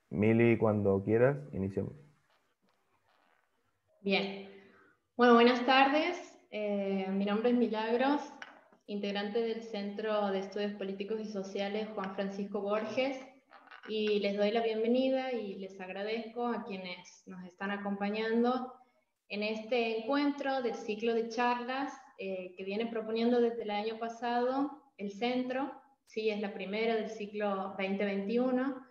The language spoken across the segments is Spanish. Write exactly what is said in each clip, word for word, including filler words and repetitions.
Mili, cuando quieras, iniciamos. Bien. Bueno, buenas tardes. Eh, mi nombre es Milagros, integrante del Centro de Estudios Políticos y Sociales Juan Francisco Borges, y les doy la bienvenida y les agradezco a quienes nos están acompañando en este encuentro del ciclo de charlas eh, que viene proponiendo desde el año pasado el Centro. Sí, es la primera del ciclo veinte veintiuno.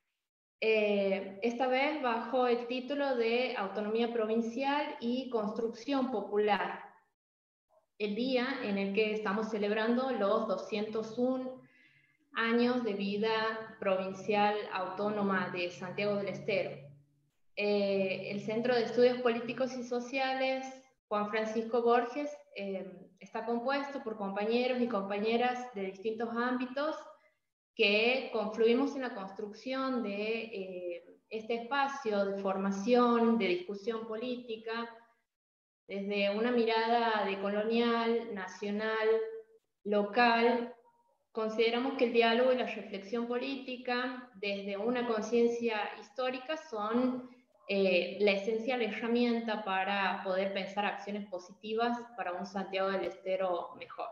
Eh, esta vez bajo el título de Autonomía Provincial y Construcción Popular, el día en el que estamos celebrando los doscientos uno años de vida provincial autónoma de Santiago del Estero. Eh, el Centro de Estudios Políticos y Sociales Juan Francisco Borges eh, está compuesto por compañeros y compañeras de distintos ámbitos que confluimos en la construcción de eh, este espacio de formación, de discusión política, desde una mirada decolonial, nacional, local. Consideramos que el diálogo y la reflexión política, desde una conciencia histórica, son eh, la esencial herramienta para poder pensar acciones positivas para un Santiago del Estero mejor.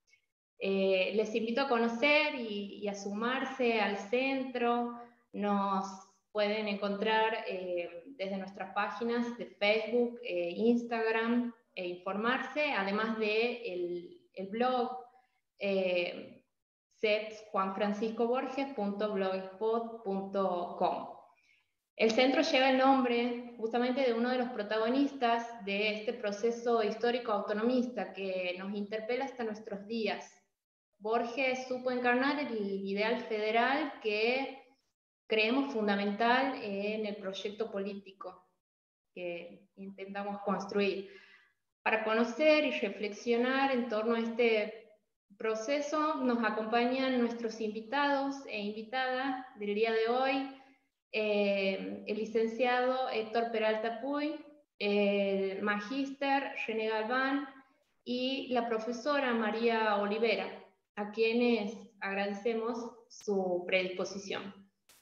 Eh, les invito a conocer y, y a sumarse al centro. Nos pueden encontrar eh, desde nuestras páginas de Facebook, eh, Instagram, e informarse, además de el, el blog eh, ceps juan francisco borges punto blogspot punto com. El centro lleva el nombre justamente de uno de los protagonistas de este proceso histórico autonomista que nos interpela hasta nuestros días. Borges supo encarnar el ideal federal que creemos fundamental en el proyecto político que intentamos construir. Para conocer y reflexionar en torno a este proceso nos acompañan nuestros invitados e invitadas del día de hoy, eh, el licenciado Héctor Peralta Puy, el magíster René Galván y la profesora María Olivera, a quienes agradecemos su predisposición.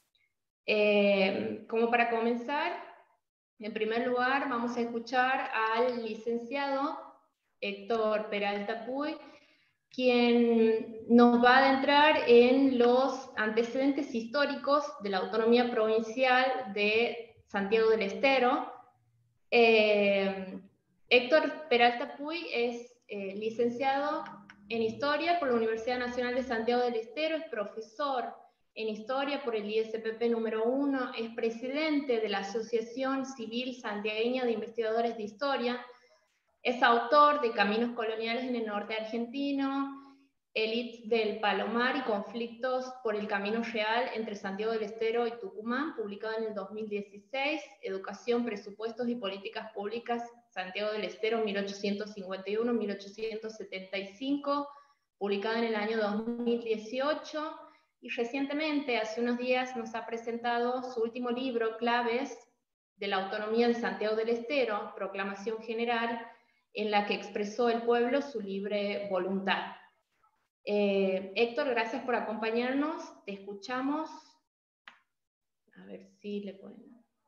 Eh, como para comenzar, en primer lugar vamos a escuchar al licenciado Héctor Peralta Puy, quien nos va a adentrar en los antecedentes históricos de la autonomía provincial de Santiago del Estero. Eh, Héctor Peralta Puy es eh, licenciado en Historia por la Universidad Nacional de Santiago del Estero, es profesor en Historia por el I S P P número uno, es presidente de la Asociación Civil Santiagueña de Investigadores de Historia, es autor de Caminos Coloniales en el Norte Argentino, Elites del Palomar y Conflictos por el Camino Real entre Santiago del Estero y Tucumán, publicado en el dos mil dieciséis, Educación, Presupuestos y Políticas Públicas, Santiago del Estero, mil ochocientos cincuenta y uno a mil ochocientos setenta y cinco, publicado en el año dos mil dieciocho, y recientemente, hace unos días, nos ha presentado su último libro, Claves de la Autonomía de Santiago del Estero, Proclamación General, en la que expresó el pueblo su libre voluntad. Eh, Héctor, gracias por acompañarnos, te escuchamos. A ver si le pueden...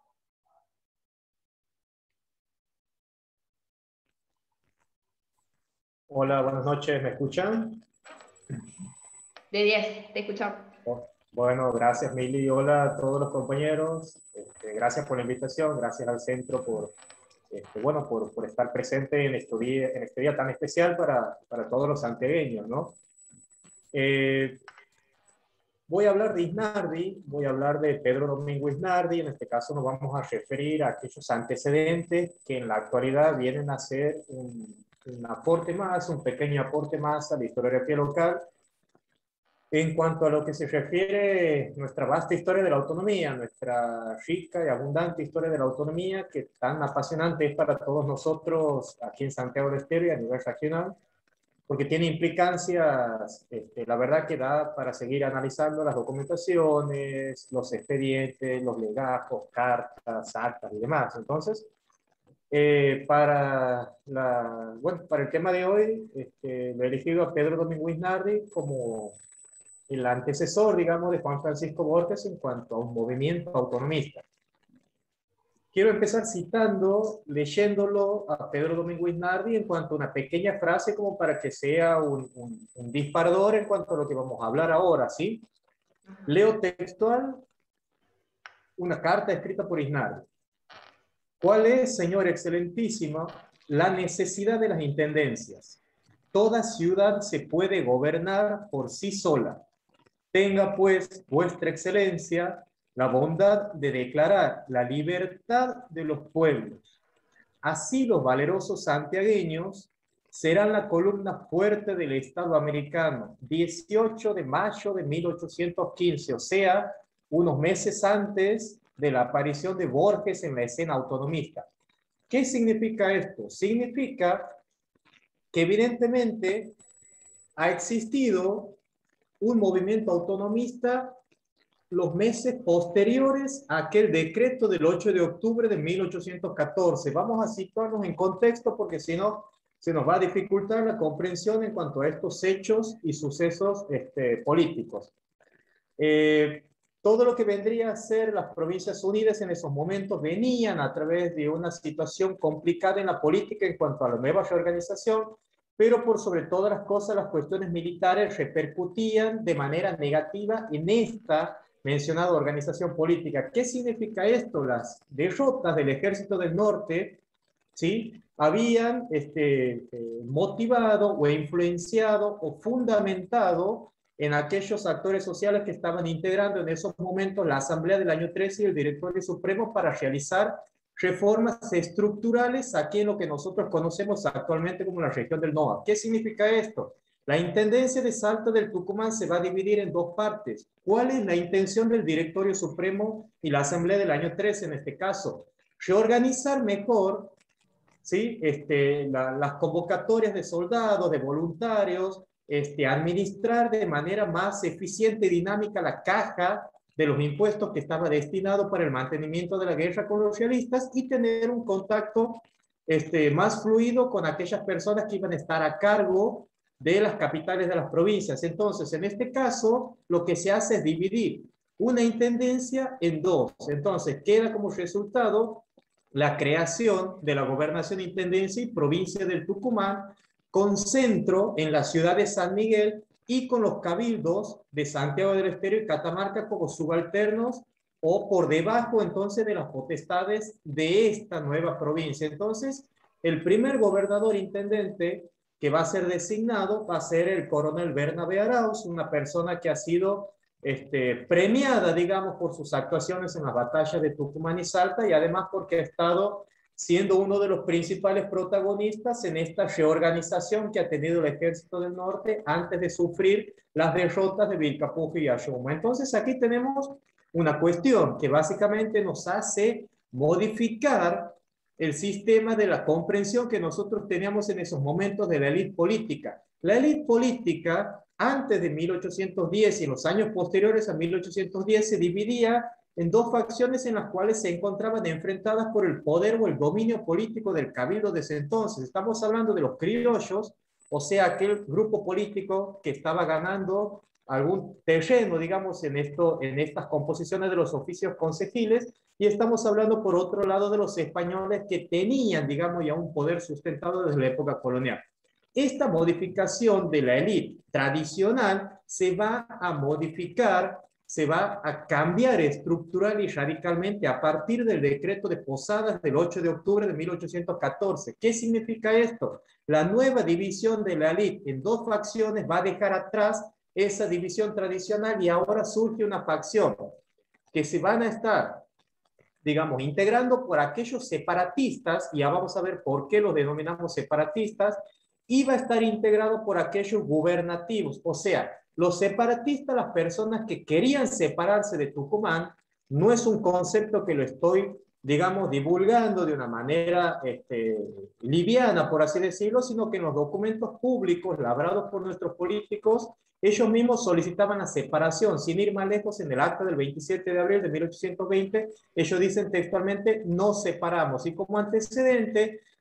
Hola, buenas noches, ¿me escuchan? De diez, te escuchamos. Oh, bueno, gracias Mili, hola a todos los compañeros, este, gracias por la invitación, gracias al centro por, este, bueno, por, por estar presente en este día, en este día tan especial para, para todos los santiagueños, ¿no? Eh, voy a hablar de Isnardi, voy a hablar de Pedro Domingo Isnardi, en este caso nos vamos a referir a aquellos antecedentes que en la actualidad vienen a ser un, un aporte más, un pequeño aporte más a la historiografía local. En cuanto a lo que se refiere a nuestra vasta historia de la autonomía, nuestra rica y abundante historia de la autonomía, que tan apasionante es para todos nosotros aquí en Santiago del Estero y a nivel regional, porque tiene implicancias, este, la verdad que da para seguir analizando las documentaciones, los expedientes, los legajos, cartas, actas y demás. Entonces, eh, para, la, bueno, para el tema de hoy, este, lo he elegido a Pedro Domingo Isnardi como el antecesor, digamos, de Juan Francisco Borges en cuanto a un movimiento autonomista. Quiero empezar citando, leyéndolo a Pedro Domingo Isnardi en cuanto a una pequeña frase como para que sea un, un, un disparador en cuanto a lo que vamos a hablar ahora, ¿sí? Leo textual una carta escrita por Isnardi. ¿Cuál es, señor excelentísimo, la necesidad de las intendencias? Toda ciudad se puede gobernar por sí sola. Tenga, pues, vuestra excelencia la bondad de declarar la libertad de los pueblos. Así los valerosos santiagueños serán la columna fuerte del Estado americano, dieciocho de mayo de mil ochocientos quince, o sea, unos meses antes de la aparición de Borges en la escena autonomista. ¿Qué significa esto? Significa que evidentemente ha existido un movimiento autonomista los meses posteriores a aquel decreto del ocho de octubre de mil ochocientos catorce. Vamos a situarnos en contexto porque si no se nos va a dificultar la comprensión en cuanto a estos hechos y sucesos este, políticos. Eh, todo lo que vendría a ser las Provincias Unidas en esos momentos venían a través de una situación complicada en la política en cuanto a la nueva reorganización, pero por sobre todas las cosas las cuestiones militares repercutían de manera negativa en esta mencionada organización política. ¿Qué significa esto? Las derrotas del Ejército del Norte, ¿sí?, habían este, eh, motivado o influenciado o fundamentado en aquellos actores sociales que estaban integrando en esos momentos la Asamblea del año trece y el Directorio Supremo para realizar reformas estructurales aquí en lo que nosotros conocemos actualmente como la región del Noa. ¿Qué significa esto? La Intendencia de Salta del Tucumán se va a dividir en dos partes. ¿Cuál es la intención del Directorio Supremo y la Asamblea del año trece en este caso? Reorganizar mejor, ¿sí?, este, la, las convocatorias de soldados, de voluntarios, este, administrar de manera más eficiente y dinámica la caja de los impuestos que estaba destinado para el mantenimiento de la guerra con los realistas y tener un contacto este, más fluido con aquellas personas que iban a estar a cargo de las capitales de las provincias. Entonces, en este caso, lo que se hace es dividir una intendencia en dos. Entonces, queda como resultado la creación de la Gobernación, Intendencia y Provincia del Tucumán, con centro en la ciudad de San Miguel y con los cabildos de Santiago del Estero y Catamarca como subalternos o por debajo entonces de las potestades de esta nueva provincia. Entonces, el primer gobernador intendente que va a ser designado va a ser el coronel Bernabé Arauz, una persona que ha sido este, premiada, digamos, por sus actuaciones en las batallas de Tucumán y Salta y además porque ha estado siendo uno de los principales protagonistas en esta reorganización que ha tenido el Ejército del Norte antes de sufrir las derrotas de Vilcapugio y Ayuma. Entonces aquí tenemos una cuestión que básicamente nos hace modificar el sistema de la comprensión que nosotros teníamos en esos momentos de la élite política. La élite política, antes de mil ochocientos diez y en los años posteriores a mil ochocientos diez, se dividía en dos facciones en las cuales se encontraban enfrentadas por el poder o el dominio político del cabildo de ese entonces. Estamos hablando de los criollos, o sea, aquel grupo político que estaba ganando algún terreno, digamos, en, esto, en estas composiciones de los oficios concejiles, y estamos hablando, por otro lado, de los españoles que tenían, digamos, ya un poder sustentado desde la época colonial. Esta modificación de la élite tradicional se va a modificar, se va a cambiar estructural y radicalmente a partir del decreto de Posadas del ocho de octubre de mil ochocientos catorce. ¿Qué significa esto? La nueva división de la élite en dos facciones va a dejar atrás esa división tradicional y ahora surge una facción que se van a estar, digamos, integrando por aquellos separatistas, y ya vamos a ver por qué los denominamos separatistas, y va a estar integrado por aquellos gubernativos, o sea, los separatistas, las personas que querían separarse de Tucumán, no es un concepto que lo estoy, digamos, divulgando de una manera este, liviana, por así decirlo, sino que en los documentos públicos labrados por nuestros políticos, ellos mismos solicitaban la separación, sin ir más lejos. En el acta del veintisiete de abril de mil ochocientos veinte, ellos dicen textualmente, nos separamos, y como antecedente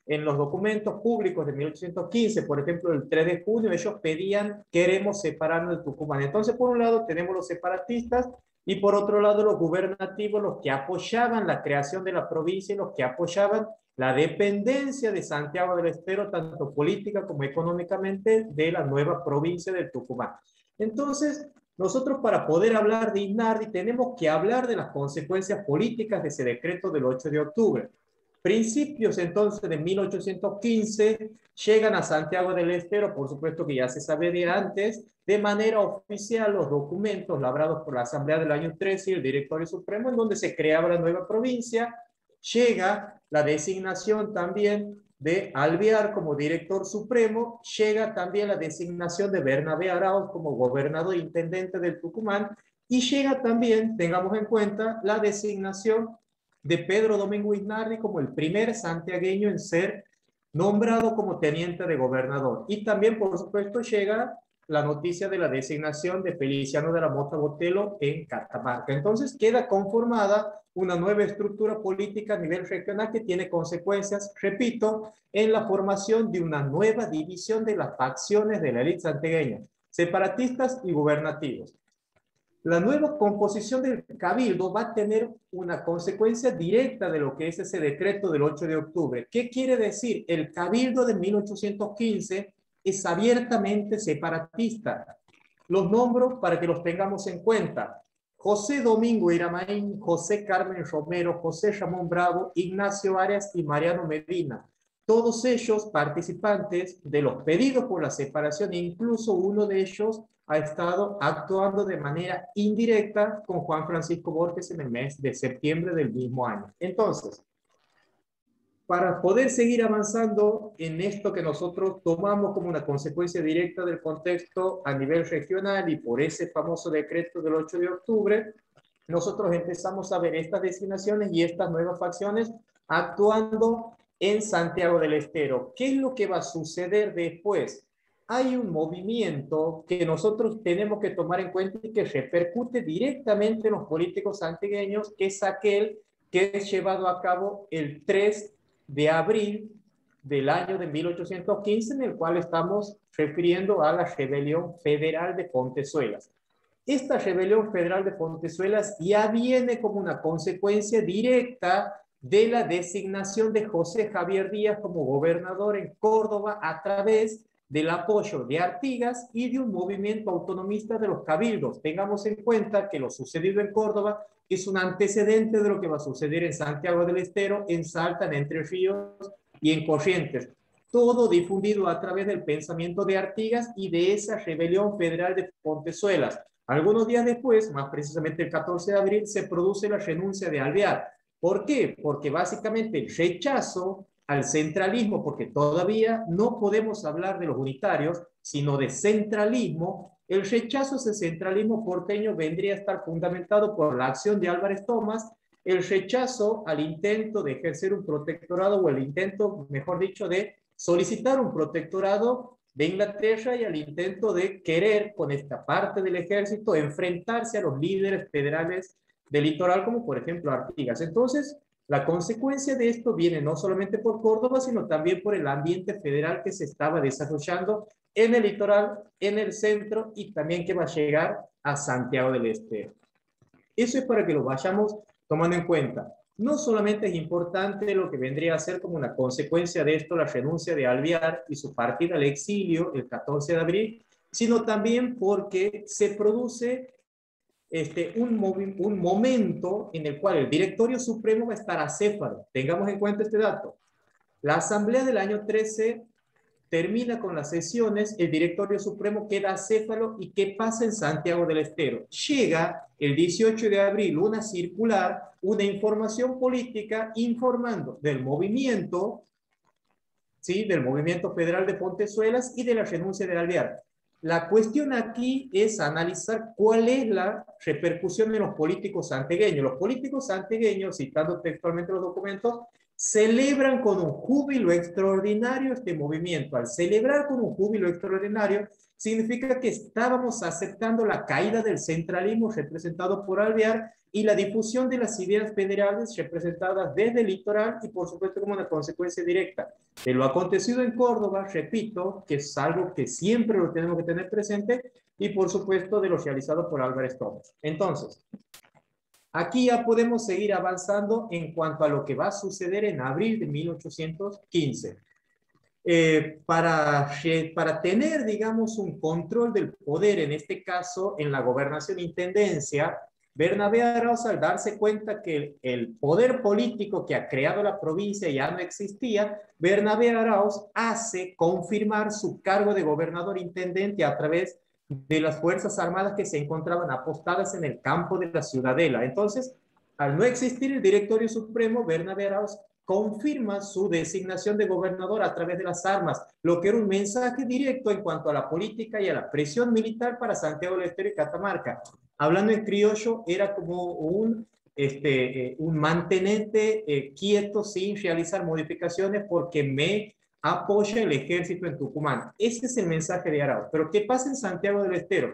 en los documentos públicos de mil ochocientos quince, por ejemplo, el tres de junio, ellos pedían, queremos separarnos de Tucumán. Entonces, por un lado, tenemos los separatistas y por otro lado, los gubernativos, los que apoyaban la creación de la provincia y los que apoyaban la dependencia de Santiago del Estero, tanto política como económicamente, de la nueva provincia del Tucumán. Entonces, nosotros para poder hablar de INARDI tenemos que hablar de las consecuencias políticas de ese decreto del ocho de octubre. Principios entonces de mil ochocientos quince llegan a Santiago del Estero, por supuesto que ya se sabe de antes, de manera oficial los documentos labrados por la Asamblea del año trece y el Directorio Supremo, en donde se creaba la nueva provincia. Llega la designación también de Alvear como director supremo, llega también la designación de Bernabé Arauz como gobernador intendente del Tucumán, y llega también, tengamos en cuenta, la designación de Pedro Domingo Isnardi como el primer santiagueño en ser nombrado como teniente de gobernador. Y también, por supuesto, llega la noticia de la designación de Feliciano de la Mota Botelo en Catamarca. Entonces queda conformada una nueva estructura política a nivel regional que tiene consecuencias, repito, en la formación de una nueva división de las facciones de la élite santiagueña, separatistas y gubernativos. La nueva composición del Cabildo va a tener una consecuencia directa de lo que es ese decreto del ocho de octubre. ¿Qué quiere decir? El Cabildo de mil ochocientos quince es abiertamente separatista. Los nombro para que los tengamos en cuenta. José Domingo Iramaín, José Carmen Romero, José Ramón Bravo, Ignacio Arias y Mariano Medina. Todos ellos participantes de los pedidos por la separación, e incluso uno de ellos ha estado actuando de manera indirecta con Juan Francisco Borges en el mes de septiembre del mismo año. Entonces, para poder seguir avanzando en esto que nosotros tomamos como una consecuencia directa del contexto a nivel regional y por ese famoso decreto del ocho de octubre, nosotros empezamos a ver estas designaciones y estas nuevas facciones actuando en Santiago del Estero. ¿Qué es lo que va a suceder después? Hay un movimiento que nosotros tenemos que tomar en cuenta y que repercute directamente en los políticos santiagueños, que es aquel que es llevado a cabo el tres de abril del año de mil ochocientos quince, en el cual estamos refiriendo a la rebelión federal de Pontezuelas. Esta rebelión federal de Pontezuelas ya viene como una consecuencia directa de la designación de José Javier Díaz como gobernador en Córdoba a través del apoyo de Artigas y de un movimiento autonomista de los cabildos. Tengamos en cuenta que lo sucedido en Córdoba es un antecedente de lo que va a suceder en Santiago del Estero, en Salta, en Entre Ríos y en Corrientes. Todo difundido a través del pensamiento de Artigas y de esa rebelión federal de Pontezuelas. Algunos días después, más precisamente el catorce de abril, se produce la renuncia de Alvear. ¿Por qué? Porque básicamente el rechazo al centralismo, porque todavía no podemos hablar de los unitarios, sino de centralismo. El rechazo a ese centralismo porteño vendría a estar fundamentado por la acción de Álvarez Tomás, el rechazo al intento de ejercer un protectorado, o el intento, mejor dicho, de solicitar un protectorado de Inglaterra, y al intento de querer, con esta parte del ejército, enfrentarse a los líderes federales del litoral, como por ejemplo Artigas. Entonces, la consecuencia de esto viene no solamente por Córdoba, sino también por el ambiente federal que se estaba desarrollando en el litoral, en el centro, y también que va a llegar a Santiago del Estero. Eso es para que lo vayamos tomando en cuenta. No solamente es importante lo que vendría a ser como una consecuencia de esto la renuncia de Alvear y su partida al exilio el catorce de abril, sino también porque se produce Este, un, un momento en el cual el Directorio Supremo va a estar acéfalo. Tengamos en cuenta este dato. La Asamblea del año trece termina con las sesiones, el Directorio Supremo queda acéfalo, y ¿qué pasa en Santiago del Estero? Llega el dieciocho de abril una circular, una información política informando del movimiento, ¿sí? Del movimiento federal de Pontezuelas y de la renuncia de Alvear. La cuestión aquí es analizar cuál es la repercusión de los políticos santiagueños. Los políticos santiagueños, citando textualmente los documentos, celebran con un júbilo extraordinario este movimiento. Al celebrar con un júbilo extraordinario, significa que estábamos aceptando la caída del centralismo representado por Alvear y la difusión de las ideas federales representadas desde el litoral y por supuesto como una consecuencia directa de lo acontecido en Córdoba, repito, que es algo que siempre lo tenemos que tener presente, y por supuesto de lo realizado por Álvarez Thomas. Entonces, aquí ya podemos seguir avanzando en cuanto a lo que va a suceder en abril de mil ochocientos quince. Eh, para, para tener, digamos, un control del poder, en este caso en la gobernación-intendencia, Bernabé Arauz, al darse cuenta que el, el poder político que ha creado la provincia ya no existía, Bernabé Arauz hace confirmar su cargo de gobernador-intendente a través de las Fuerzas Armadas que se encontraban apostadas en el campo de la Ciudadela. Entonces, al no existir el Directorio Supremo, Bernabé Arauz confirma su designación de gobernador a través de las armas, lo que era un mensaje directo en cuanto a la política y a la presión militar para Santiago del Estero y Catamarca. Hablando en criollo, era como un, este, eh, un mantenente eh, quieto sin realizar modificaciones porque me apoya el ejército en Tucumán. Ese es el mensaje de Arauz. Pero ¿qué pasa en Santiago del Estero?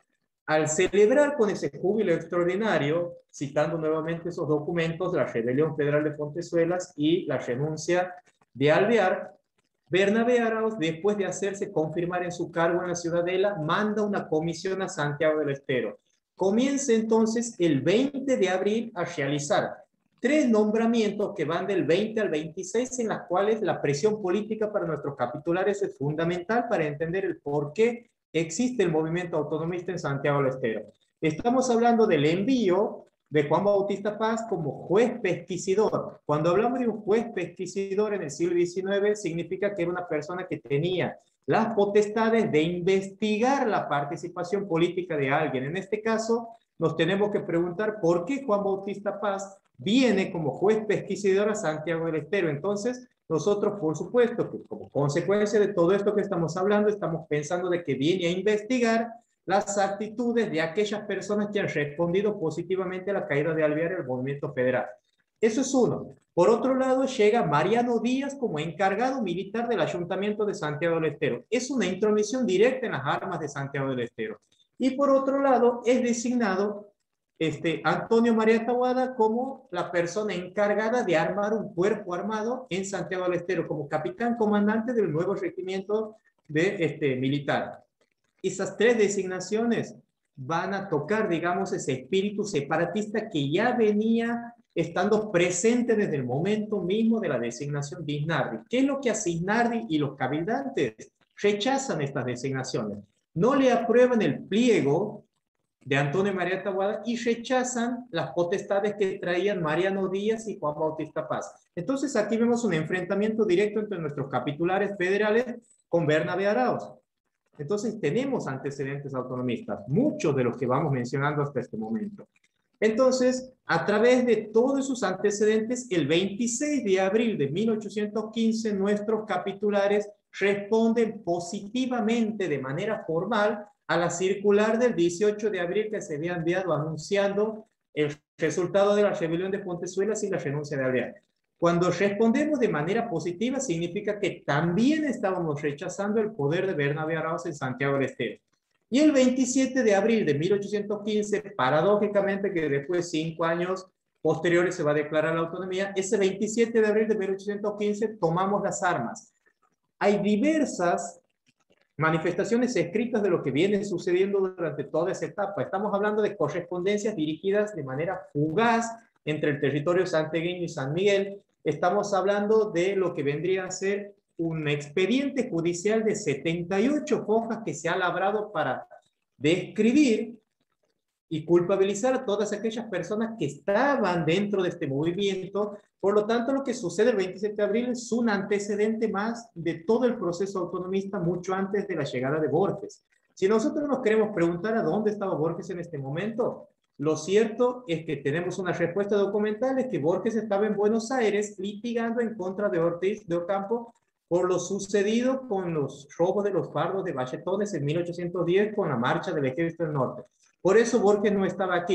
Al celebrar con ese júbilo extraordinario, citando nuevamente esos documentos, la rebelión federal de Fontezuelas y la renuncia de Alvear, Bernabé Arauz, después de hacerse confirmar en su cargo en la Ciudadela, manda una comisión a Santiago del Estero. Comienza entonces el veinte de abril a realizar tres nombramientos que van del veinte al veintiséis, en las cuales la presión política para nuestros capitulares es fundamental para entender el por qué existe el movimiento autonomista en Santiago del Estero. Estamos hablando del envío de Juan Bautista Paz como juez pesquisidor. Cuando hablamos de un juez pesquisidor en el siglo diecinueve, significa que era una persona que tenía las potestades de investigar la participación política de alguien. En este caso, nos tenemos que preguntar por qué Juan Bautista Paz viene como juez pesquisidor a Santiago del Estero. Entonces, nosotros, por supuesto, que como consecuencia de todo esto que estamos hablando, estamos pensando de que viene a investigar las actitudes de aquellas personas que han respondido positivamente a la caída de Alvear y el movimiento federal. Eso es uno. Por otro lado, llega Mariano Díaz como encargado militar del Ayuntamiento de Santiago del Estero. Es una intromisión directa en las armas de Santiago del Estero. Y por otro lado, es designado Este, Antonio María Taboada como la persona encargada de armar un cuerpo armado en Santiago del Estero, como capitán comandante del nuevo regimiento de, este, militar. Esas tres designaciones van a tocar, digamos, ese espíritu separatista que ya venía estando presente desde el momento mismo de la designación de Isnardi. ¿Qué es lo que hace Isnardi y los cabildantes? Rechazan estas designaciones. No le aprueban el pliego de Antonio María Taboada y rechazan las potestades que traían Mariano Díaz y Juan Bautista Paz. Entonces aquí vemos un enfrentamiento directo entre nuestros capitulares federales con Bernabé Arauz. Entonces tenemos antecedentes autonomistas, muchos de los que vamos mencionando hasta este momento. Entonces, a través de todos esos antecedentes, el veintiséis de abril de mil ochocientos quince, nuestros capitulares responden positivamente de manera formal a la circular del dieciocho de abril que se había enviado anunciando el resultado de la rebelión de Fontezuelas y la renuncia de Alvear. Cuando respondemos de manera positiva, significa que también estábamos rechazando el poder de Bernabé Arauz en Santiago del Estero. Y el veintisiete de abril de mil ochocientos quince, paradójicamente, que después de cinco años posteriores se va a declarar la autonomía, ese veintisiete de abril de mil ochocientos quince tomamos las armas. Hay diversas manifestaciones escritas de lo que viene sucediendo durante toda esa etapa. Estamos hablando de correspondencias dirigidas de manera fugaz entre el territorio santiagueño y San Miguel. Estamos hablando de lo que vendría a ser un expediente judicial de setenta y ocho hojas que se ha labrado para describir y culpabilizar a todas aquellas personas que estaban dentro de este movimiento. Por lo tanto, lo que sucede el veintisiete de abril es un antecedente más de todo el proceso autonomista mucho antes de la llegada de Borges. Si nosotros nos queremos preguntar a dónde estaba Borges en este momento, lo cierto es que tenemos una respuesta documental, es que Borges estaba en Buenos Aires litigando en contra de Ortiz de Ocampo por lo sucedido con los robos de los fardos de Bachetones en mil ochocientos diez con la marcha del Ejército del Norte. Por eso Borges no estaba aquí.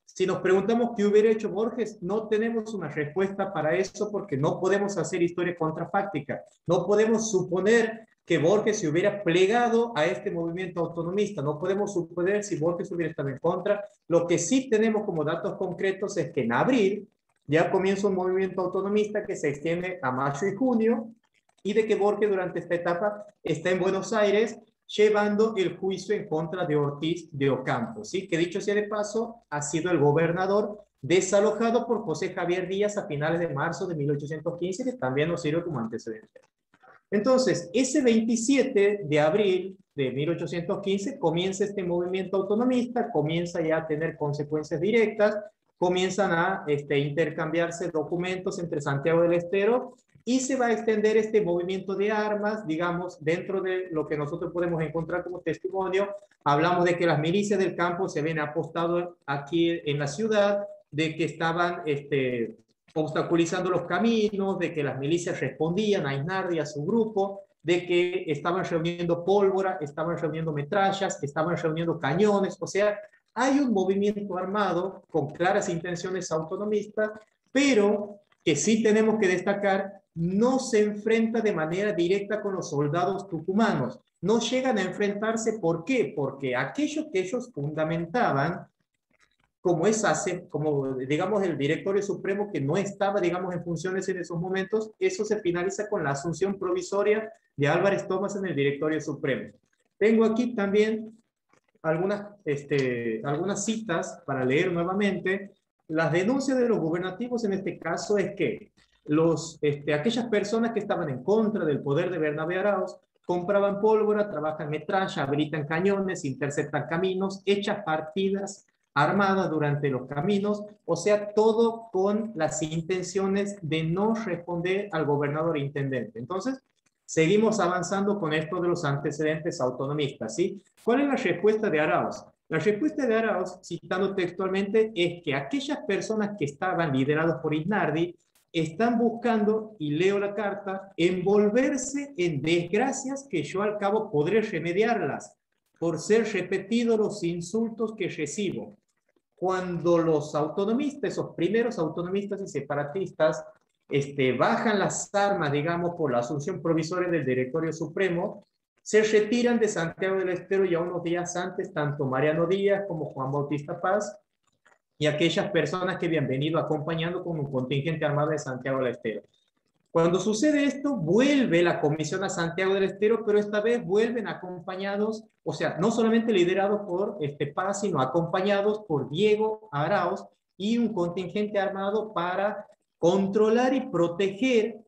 Si nos preguntamos qué hubiera hecho Borges, no tenemos una respuesta para eso porque no podemos hacer historia contrafáctica. No podemos suponer que Borges se hubiera plegado a este movimiento autonomista. No podemos suponer si Borges hubiera estado en contra. Lo que sí tenemos como datos concretos es que en abril ya comienza un movimiento autonomista que se extiende a mayo y junio, y de que Borges durante esta etapa está en Buenos Aires llevando el juicio en contra de Ortiz de Ocampo, ¿sí? Que dicho sea de paso, ha sido el gobernador desalojado por José Javier Díaz a finales de marzo de mil ochocientos quince, que también nos sirve como antecedente. Entonces, ese veintisiete de abril de mil ochocientos quince comienza este movimiento autonomista, comienza ya a tener consecuencias directas, comienzan a este, intercambiarse documentos entre Santiago del Estero y se va a extender este movimiento de armas, digamos, dentro de lo que nosotros podemos encontrar como testimonio. Hablamos de que las milicias del campo se habían apostado aquí en la ciudad, de que estaban este, obstaculizando los caminos, de que las milicias respondían a Isnardi y a su grupo, de que estaban reuniendo pólvora, estaban reuniendo metrallas, estaban reuniendo cañones. O sea, hay un movimiento armado con claras intenciones autonomistas, pero que sí tenemos que destacar, no se enfrenta de manera directa con los soldados tucumanos. No llegan a enfrentarse. ¿Por qué? Porque aquello que ellos fundamentaban, como es hace, como digamos el directorio supremo que no estaba, digamos, en funciones en esos momentos, eso se finaliza con la asunción provisoria de Álvarez Thomas en el directorio supremo. Tengo aquí también algunas, este, algunas citas para leer nuevamente. Las denuncias de los gubernativos en este caso es que los, este, aquellas personas que estaban en contra del poder de Bernabé Arauz compraban pólvora, trabajan metralla, habilitan cañones, interceptan caminos, echan partidas armadas durante los caminos, o sea, todo con las intenciones de no responder al gobernador e intendente. Entonces, seguimos avanzando con esto de los antecedentes autonomistas, ¿sí? ¿Cuál es la respuesta de Arauz? La respuesta de Arauz, citando textualmente, es que aquellas personas que estaban lideradas por Isnardi están buscando, y leo la carta, envolverse en desgracias que yo al cabo podré remediarlas por ser repetidos los insultos que recibo. Cuando los autonomistas, esos primeros autonomistas y separatistas, este, bajan las armas, digamos, por la asunción provisoria del Directorio Supremo, se retiran de Santiago del Estero ya unos días antes, tanto Mariano Díaz como Juan Bautista Paz, y aquellas personas que habían venido acompañando con un contingente armado de Santiago del Estero. Cuando sucede esto, vuelve la comisión a Santiago del Estero, pero esta vez vuelven acompañados, o sea, no solamente liderados por este Paz, sino acompañados por Diego Arauz y un contingente armado para controlar y proteger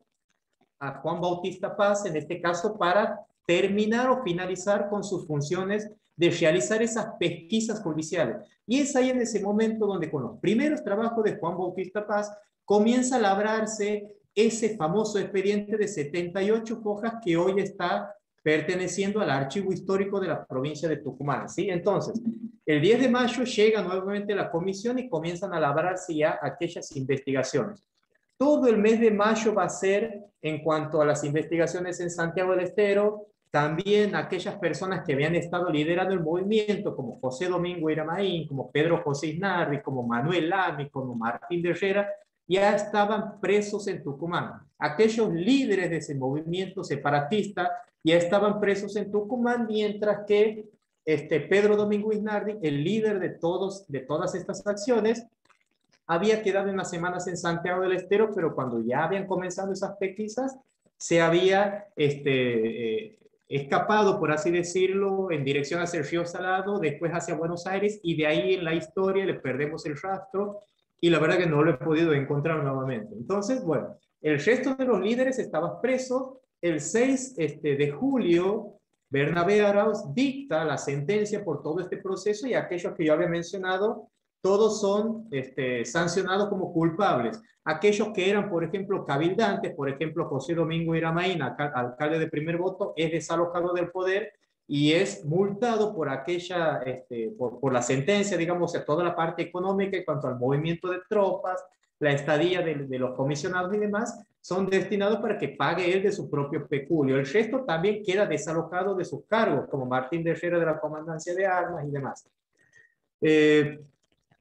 a Juan Bautista Paz, en este caso para terminar o finalizar con sus funciones de realizar esas pesquisas judiciales. Y es ahí en ese momento donde con los primeros trabajos de Juan Bautista Paz comienza a labrarse ese famoso expediente de setenta y ocho hojas que hoy está perteneciendo al archivo histórico de la provincia de Tucumán, ¿sí? Entonces, el diez de mayo llega nuevamente la comisión y comienzan a labrarse ya aquellas investigaciones. Todo el mes de mayo va a ser en cuanto a las investigaciones en Santiago del Estero, también aquellas personas que habían estado liderando el movimiento, como José Domingo Iramaín, como Pedro José Isnardi, como Manuel Lamy, como Martín de Herrera, ya estaban presos en Tucumán. Aquellos líderes de ese movimiento separatista ya estaban presos en Tucumán, mientras que este Pedro Domingo Isnardi, el líder de, todos, de todas estas acciones, había quedado unas semanas en Santiago del Estero, pero cuando ya habían comenzado esas pesquisas, se había este, eh, escapado, por así decirlo, en dirección hacia el Río Salado, después hacia Buenos Aires, y de ahí en la historia le perdemos el rastro, y la verdad que no lo he podido encontrar nuevamente. Entonces, bueno, el resto de los líderes estaban presos. El seis este, de julio, Bernabé Arauz dicta la sentencia por todo este proceso, y aquellos que yo había mencionado, todos son este, sancionados como culpables. Aquellos que eran, por ejemplo, cabildantes, por ejemplo, José Domingo Iramaín, alcalde de primer voto, es desalojado del poder y es multado por aquella, este, por, por la sentencia, digamos, a toda la parte económica en cuanto al movimiento de tropas, la estadía de, de los comisionados y demás, son destinados para que pague él de su propio peculio. El resto también queda desalojado de sus cargos, como Martín de Herrera de la Comandancia de Armas y demás. Eh,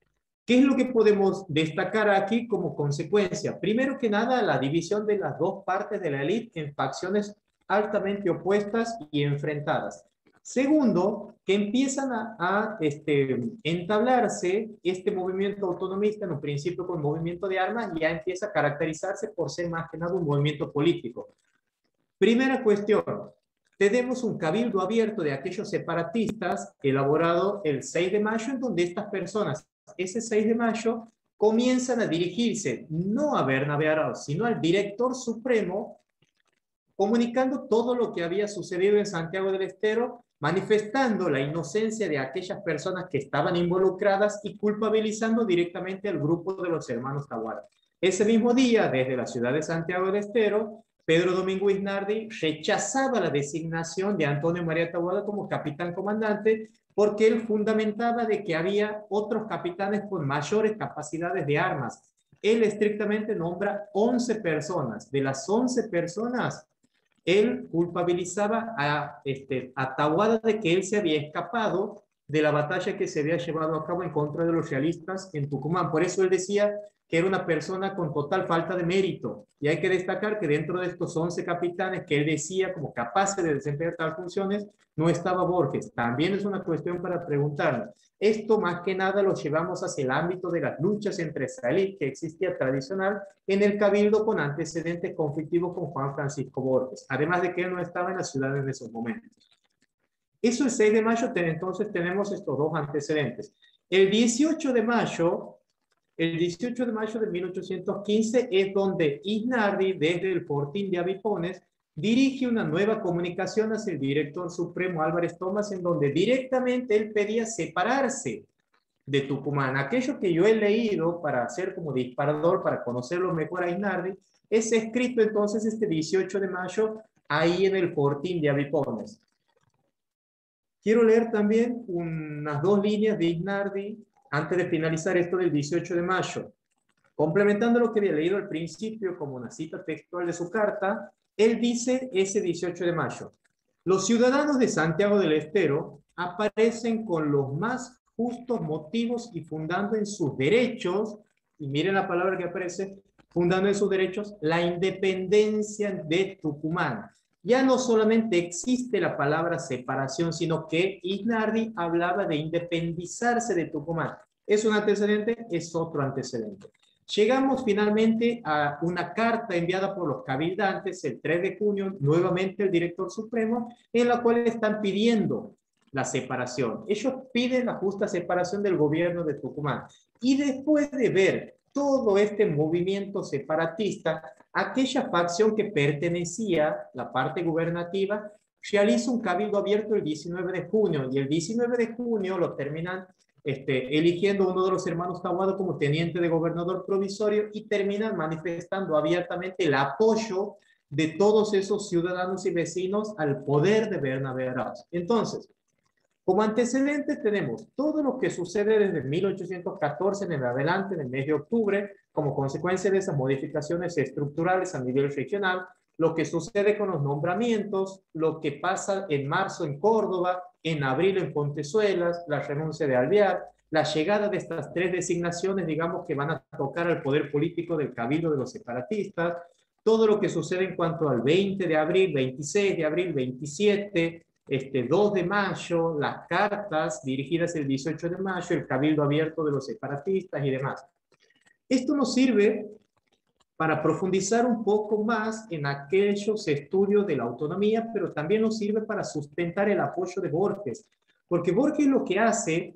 ¿Qué es lo que podemos destacar aquí como consecuencia? Primero que nada, la división de las dos partes de la élite en facciones altamente opuestas y enfrentadas. Segundo, que empiezan a, a este, entablarse este movimiento autonomista, en un principio con movimiento de armas, y ya empieza a caracterizarse por ser más que nada un movimiento político. Primera cuestión, tenemos un cabildo abierto de aquellos separatistas elaborado el seis de mayo, en donde estas personas, ese seis de mayo, comienzan a dirigirse no a Bernabé Arauz, sino al director supremo, comunicando todo lo que había sucedido en Santiago del Estero, manifestando la inocencia de aquellas personas que estaban involucradas y culpabilizando directamente al grupo de los hermanos Taboada. Ese mismo día, desde la ciudad de Santiago del Estero, Pedro Domingo Isnardi rechazaba la designación de Antonio María Taboada como capitán comandante, porque él fundamentaba de que había otros capitanes con mayores capacidades de armas. Él estrictamente nombra once personas. De las once personas, él culpabilizaba a, este, a Taboada de que él se había escapado de la batalla que se había llevado a cabo en contra de los realistas en Tucumán. Por eso él decía que era una persona con total falta de mérito. Y hay que destacar que dentro de estos once capitanes que él decía como capaces de desempeñar tal funciones, no estaba Borges. También es una cuestión para preguntarnos. Esto más que nada lo llevamos hacia el ámbito de las luchas entre esa élite que existía tradicional en el Cabildo, con antecedentes conflictivos con Juan Francisco Borges, además de que él no estaba en la ciudad en esos momentos. Eso el seis de mayo, entonces tenemos estos dos antecedentes. El dieciocho de mayo, el dieciocho de mayo de mil ochocientos quince es donde Isnardi, desde el Fortín de Abipones, dirige una nueva comunicación hacia el director supremo Álvarez Thomas, en donde directamente él pedía separarse de Tucumán. Aquello que yo he leído para hacer como disparador, para conocerlo mejor a Isnardi, es escrito entonces este dieciocho de mayo ahí en el Fortín de Abipones. Quiero leer también unas dos líneas de Isnardi antes de finalizar esto del dieciocho de mayo. Complementando lo que había leído al principio como una cita textual de su carta, él dice ese dieciocho de mayo: los ciudadanos de Santiago del Estero aparecen con los más justos motivos y fundando en sus derechos, y miren la palabra que aparece, fundando en sus derechos, la independencia de Tucumán. Ya no solamente existe la palabra separación, sino que Isnardi hablaba de independizarse de Tucumán. ¿Es un antecedente? Es otro antecedente. Llegamos finalmente a una carta enviada por los cabildantes el tres de junio, nuevamente el director supremo, en la cual están pidiendo la separación. Ellos piden la justa separación del gobierno de Tucumán. Y después de ver todo este movimiento separatista, aquella facción que pertenecía, la parte gubernativa, realiza un cabildo abierto el diecinueve de junio, y el diecinueve de junio lo terminan este, eligiendo uno de los hermanos Taboada como teniente de gobernador provisorio, y terminan manifestando abiertamente el apoyo de todos esos ciudadanos y vecinos al poder de Bernabé Arauz. Entonces, como antecedentes tenemos todo lo que sucede desde mil ochocientos catorce en adelante, en el mes de octubre, como consecuencia de esas modificaciones estructurales a nivel regional, lo que sucede con los nombramientos, lo que pasa en marzo en Córdoba, en abril en Pontezuelas, la renuncia de Alvear, la llegada de estas tres designaciones, digamos, que van a tocar al poder político del cabildo de los separatistas, todo lo que sucede en cuanto al veinte de abril, veintiséis de abril, veintisiete, este dos de mayo, las cartas dirigidas el dieciocho de mayo, el cabildo abierto de los separatistas y demás. Esto nos sirve para profundizar un poco más en aquellos estudios de la autonomía, pero también nos sirve para sustentar el apoyo de Borges, porque Borges lo que hace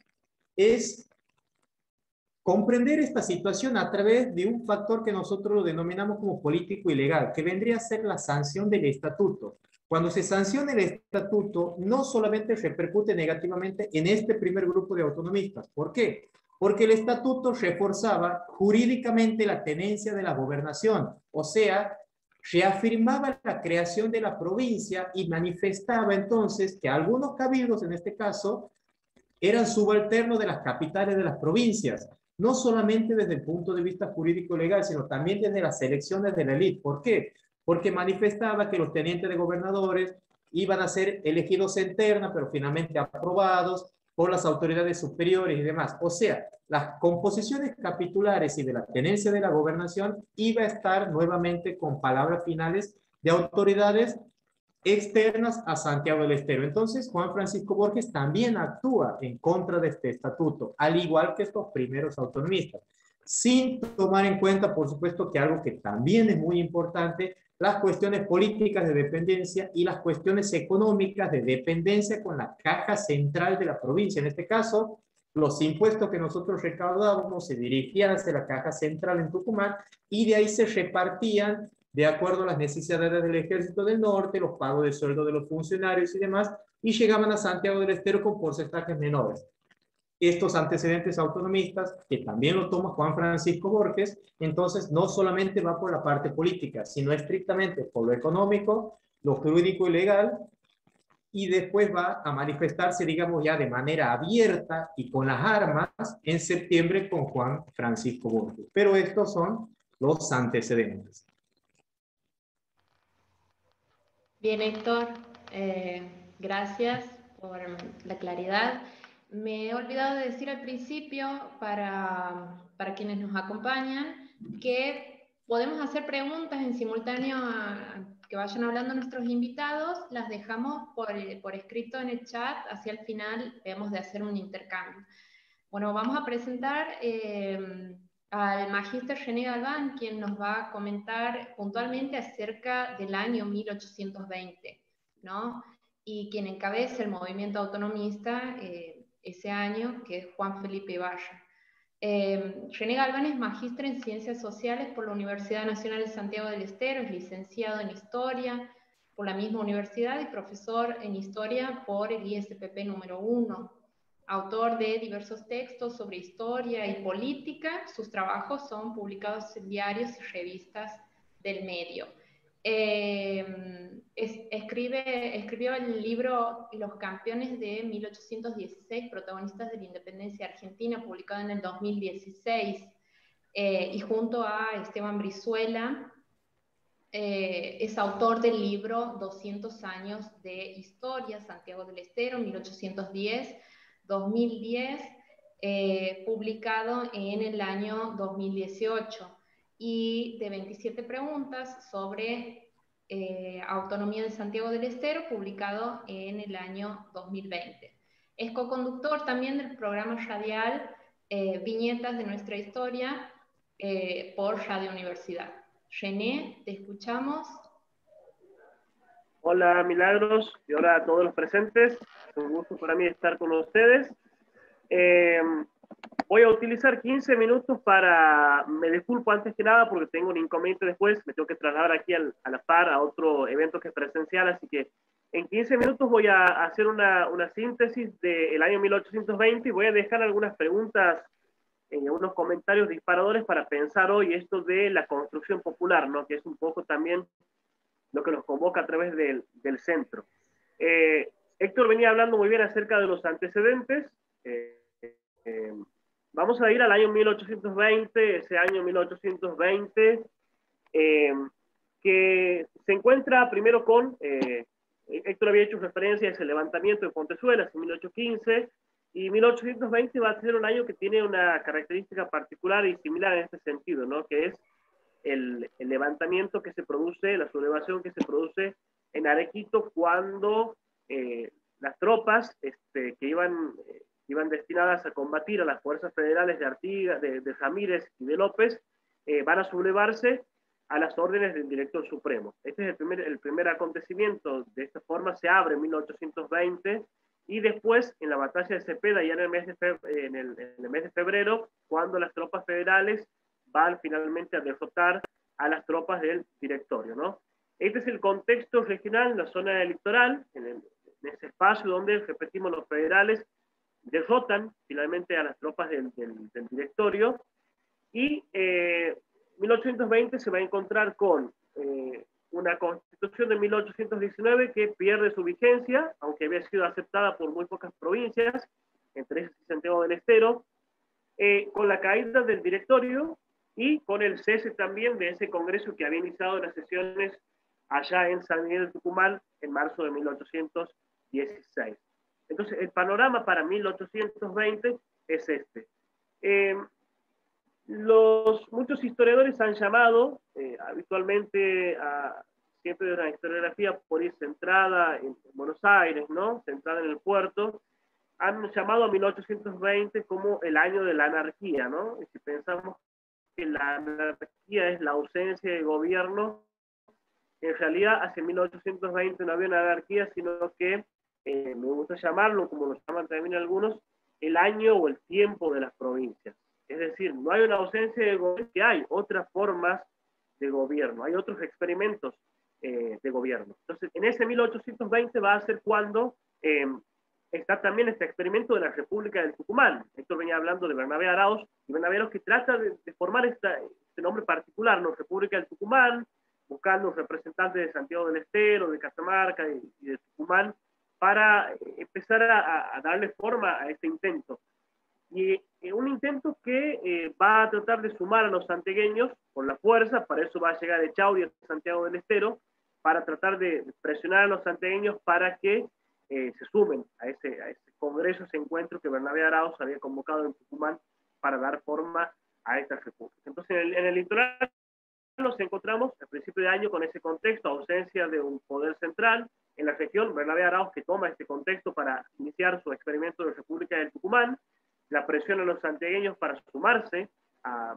es comprender esta situación a través de un factor que nosotros lo denominamos como político y legal, que vendría a ser la sanción del estatuto. Cuando se sanciona el estatuto, no solamente repercute negativamente en este primer grupo de autonomistas. ¿Por qué? Porque el estatuto reforzaba jurídicamente la tenencia de la gobernación, o sea, reafirmaba la creación de la provincia y manifestaba entonces que algunos cabildos, en este caso, eran subalternos de las capitales de las provincias, no solamente desde el punto de vista jurídico-legal, sino también desde las elecciones de la élite. ¿Por qué? Porque manifestaba que los tenientes de gobernadores iban a ser elegidos en terna, pero finalmente aprobados, por las autoridades superiores y demás. O sea, las composiciones capitulares y de la tenencia de la gobernación iba a estar nuevamente con palabras finales de autoridades externas a Santiago del Estero. Entonces, Juan Francisco Borges también actúa en contra de este estatuto, al igual que estos primeros autonomistas, sin tomar en cuenta, por supuesto, que algo que también es muy importante, las cuestiones políticas de dependencia y las cuestiones económicas de dependencia con la caja central de la provincia. En este caso, los impuestos que nosotros recaudábamos se dirigían hacia la caja central en Tucumán y de ahí se repartían de acuerdo a las necesidades del Ejército del Norte, los pagos de sueldo de los funcionarios y demás, y llegaban a Santiago del Estero con porcentajes menores. Estos antecedentes autonomistas, que también lo toma Juan Francisco Borges, entonces no solamente va por la parte política, sino estrictamente por lo económico, lo jurídico y legal, y después va a manifestarse, digamos, ya de manera abierta y con las armas en septiembre con Juan Francisco Borges. Pero estos son los antecedentes. Bien, Héctor, eh, gracias por la claridad. Me he olvidado de decir al principio, para, para quienes nos acompañan, que podemos hacer preguntas en simultáneo a, que vayan hablando nuestros invitados, las dejamos por, por escrito en el chat, hacia el final debemos de hacer un intercambio. Bueno, vamos a presentar eh, al magíster René Galván, quien nos va a comentar puntualmente acerca del año mil ochocientos veinte, ¿no? Y quien encabeza el movimiento autonomista eh, ese año, que es Juan Felipe Ibarra. Eh, René Galván es magíster en Ciencias Sociales por la Universidad Nacional de Santiago del Estero, es licenciado en Historia por la misma universidad y profesor en Historia por el I S P P número uno. Autor de diversos textos sobre historia y política, sus trabajos son publicados en diarios y revistas del medio. Eh, es, escribe, escribió el libro Los Campeones de mil ochocientos dieciséis, protagonistas de la independencia argentina, publicado en el dos mil dieciséis, eh, y junto a Esteban Brizuela, eh, es autor del libro doscientos años de historia, Santiago del Estero, mil ochocientos diez a dos mil diez, eh, publicado en el año dos mil dieciocho, y de veintisiete preguntas sobre eh, autonomía de Santiago del Estero, publicado en el año dos mil veinte. Es coconductor también del programa radial eh, Viñetas de Nuestra Historia eh, por Radio Universidad. René, te escuchamos. Hola Milagros, y hola a todos los presentes. Es un gusto para mí estar con ustedes. Eh, voy a utilizar quince minutos para, me disculpo antes que nada porque tengo un inconveniente después, me tengo que trasladar aquí al, a la par a otro evento que es presencial, así que en quince minutos voy a hacer una, una síntesis del año mil ochocientos veinte y voy a dejar algunas preguntas, eh, unos comentarios disparadores para pensar hoy esto de la construcción popular, ¿no? Que es un poco también lo que nos convoca a través del, del centro. Eh, Héctor venía hablando muy bien acerca de los antecedentes. Eh, eh, vamos a ir al año mil ochocientos veinte, ese año mil ochocientos veinte, eh, que se encuentra primero con, eh, Héctor había hecho referencia a ese levantamiento de Pontezuelas en mil ochocientos quince, y mil ochocientos veinte va a ser un año que tiene una característica particular y similar en este sentido, ¿no? Que es el, el levantamiento que se produce, la sublevación que se produce en Arequito cuando eh, las tropas este, que iban, eh, iban destinadas a combatir a las fuerzas federales de Artigas, de, de Ramírez y de López, eh, van a sublevarse a las órdenes del director supremo. Este es el primer, el primer acontecimiento. De esta forma se abre en mil ochocientos veinte, y después en la batalla de Cepeda, ya en el mes de febrero, en el, en el mes de febrero, cuando las tropas federales van finalmente a derrotar a las tropas del directorio, ¿no? Este es el contexto regional en la zona electoral, en, el, en ese espacio donde, repetimos, los federales derrotan finalmente a las tropas del, del, del directorio, y eh, mil ochocientos veinte se va a encontrar con eh, una constitución de mil ochocientos diecinueve que pierde su vigencia, aunque había sido aceptada por muy pocas provincias, entre ellas Santiago del Estero, eh, con la caída del directorio y con el cese también de ese congreso que había iniciado las sesiones allá en San Miguel de Tucumán en marzo de mil ochocientos dieciséis. Entonces, el panorama para mil ochocientos veinte es este. Eh, los, muchos historiadores han llamado eh, habitualmente a, siempre de una historiografía por ir centrada en Buenos Aires, ¿no? Centrada en el puerto, han llamado a mil ochocientos veinte como el año de la anarquía, ¿no? Y si pensamos que la anarquía es la ausencia de gobierno, en realidad hacia mil ochocientos veinte no había una anarquía, sino que, eh, me gusta llamarlo, como lo llaman también algunos, el año o el tiempo de las provincias. Es decir, no hay una ausencia de gobierno, que hay otras formas de gobierno, hay otros experimentos eh, de gobierno. Entonces, en ese mil ochocientos veinte va a ser cuando eh, está también este experimento de la República del Tucumán. Esto venía hablando de Bernabé Arauz, y Bernabé Arauz que trata de, de formar esta, este nombre particular, ¿no? República del Tucumán, buscando representantes de Santiago del Estero, de Catamarca y, y de Tucumán, para empezar a, a darle forma a este intento. Y eh, un intento que eh, va a tratar de sumar a los santiagueños por la fuerza, para eso va a llegar Echauri a Santiago del Estero, para tratar de presionar a los santiagueños para que eh, se sumen a ese, a ese congreso, ese encuentro que Bernabé Arauz había convocado en Tucumán para dar forma a esta república. Entonces, en el, en el litoral nos encontramos a principio de año con ese contexto, ausencia de un poder central en la región. Bernabé Arauz que toma este contexto para iniciar su experimento de República del Tucumán, la presión a los santiagueños para sumarse a,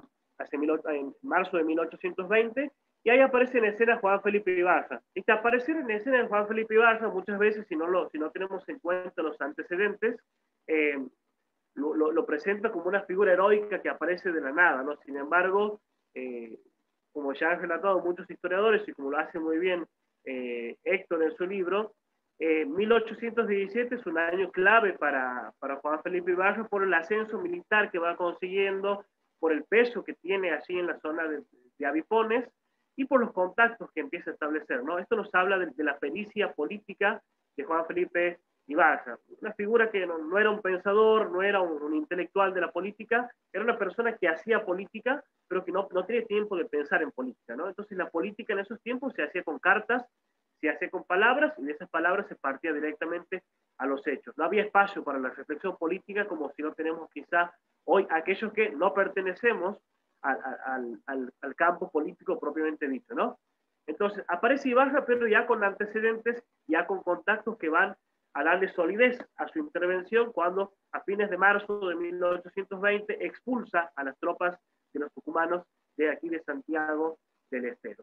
a en marzo de mil ochocientos veinte, y ahí aparece en escena Juan Felipe Ibarra. Y te aparecer en escena de Juan Felipe Ibarra, muchas veces, si no, lo, si no tenemos en cuenta los antecedentes, eh, lo, lo, lo presenta como una figura heroica que aparece de la nada, ¿no? Sin embargo, eh, como ya han relatado muchos historiadores, y como lo hace muy bien eh, Héctor en su libro, eh, mil ochocientos diecisiete es un año clave para, para Juan Felipe Ibarra por el ascenso militar que va consiguiendo, por el peso que tiene allí en la zona de, de Avipones, y por los contactos que empieza a establecer, ¿no? Esto nos habla de, de la pericia política de Juan Felipe Ibarra, una figura que no, no era un pensador, no era un, un intelectual de la política, era una persona que hacía política, pero que no, no tenía tiempo de pensar en política, ¿no? Entonces la política en esos tiempos se hacía con cartas, se hacía con palabras, y de esas palabras se partía directamente a los hechos. No había espacio para la reflexión política, como si no tenemos quizá hoy aquellos que no pertenecemos al, al, al, al campo político propiamente dicho, ¿no? Entonces aparece Ibarra, pero ya con antecedentes, ya con contactos que van a darle solidez a su intervención, cuando a fines de marzo de mil ochocientos veinte expulsa a las tropas de los tucumanos de aquí de Santiago del Estero.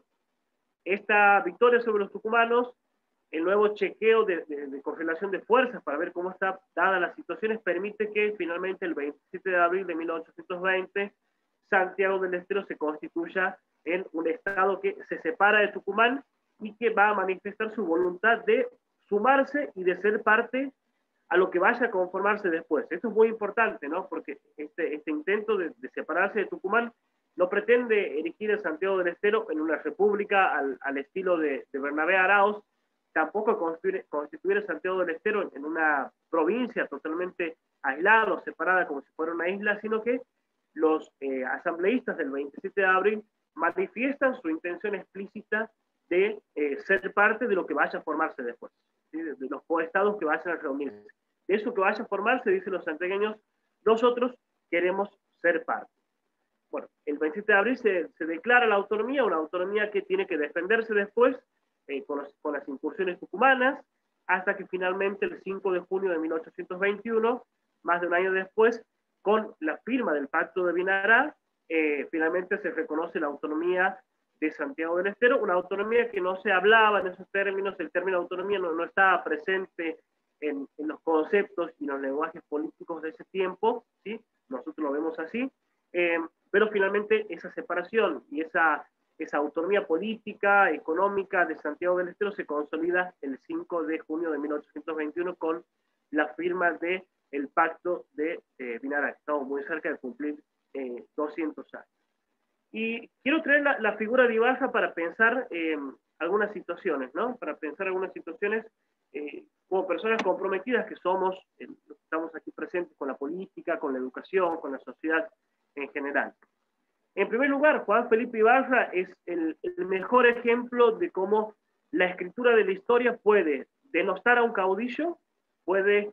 Esta victoria sobre los tucumanos, el nuevo chequeo de, de, de correlación de fuerzas para ver cómo está dada las situaciones, permite que finalmente el veintisiete de abril de mil ochocientos veinte Santiago del Estero se constituya en un estado que se separa de Tucumán y que va a manifestar su voluntad de sumarse y de ser parte a lo que vaya a conformarse después. Esto es muy importante, ¿no? Porque este, este intento de, de separarse de Tucumán no pretende erigir a Santiago del Estero en una república al, al estilo de, de Bernabé Arauz, tampoco constituir, constituir a Santiago del Estero en, en una provincia totalmente aislada o separada como si fuera una isla, sino que los eh, asambleístas del veintisiete de abril manifiestan su intención explícita de eh, ser parte de lo que vaya a formarse después, ¿sí? de, de los coestados que vayan a reunirse. De eso que vaya a formarse, dicen los santiagueños, nosotros queremos ser parte. Bueno, el veintisiete de abril se, se declara la autonomía, una autonomía que tiene que defenderse después eh, con, los, con las incursiones tucumanas, hasta que finalmente el cinco de junio de mil ochocientos veintiuno, más de un año después, con la firma del Pacto de Vinará, eh, finalmente se reconoce la autonomía de Santiago del Estero, una autonomía que no se hablaba en esos términos, el término autonomía no, no estaba presente en, en los conceptos y los lenguajes políticos de ese tiempo, ¿sí? Nosotros lo vemos así, eh, pero finalmente esa separación y esa, esa autonomía política, económica de Santiago del Estero se consolida el cinco de junio de mil ochocientos veintiuno con la firma de el Pacto de eh, Vinará. Estamos muy cerca de cumplir eh, doscientos años. Y quiero traer la, la figura de Ibarra para pensar eh, algunas situaciones, ¿no? Para pensar algunas situaciones eh, como personas comprometidas que somos, eh, estamos aquí presentes con la política, con la educación, con la sociedad en general. En primer lugar, Juan Felipe Ibarra es el, el mejor ejemplo de cómo la escritura de la historia puede denostar a un caudillo, puede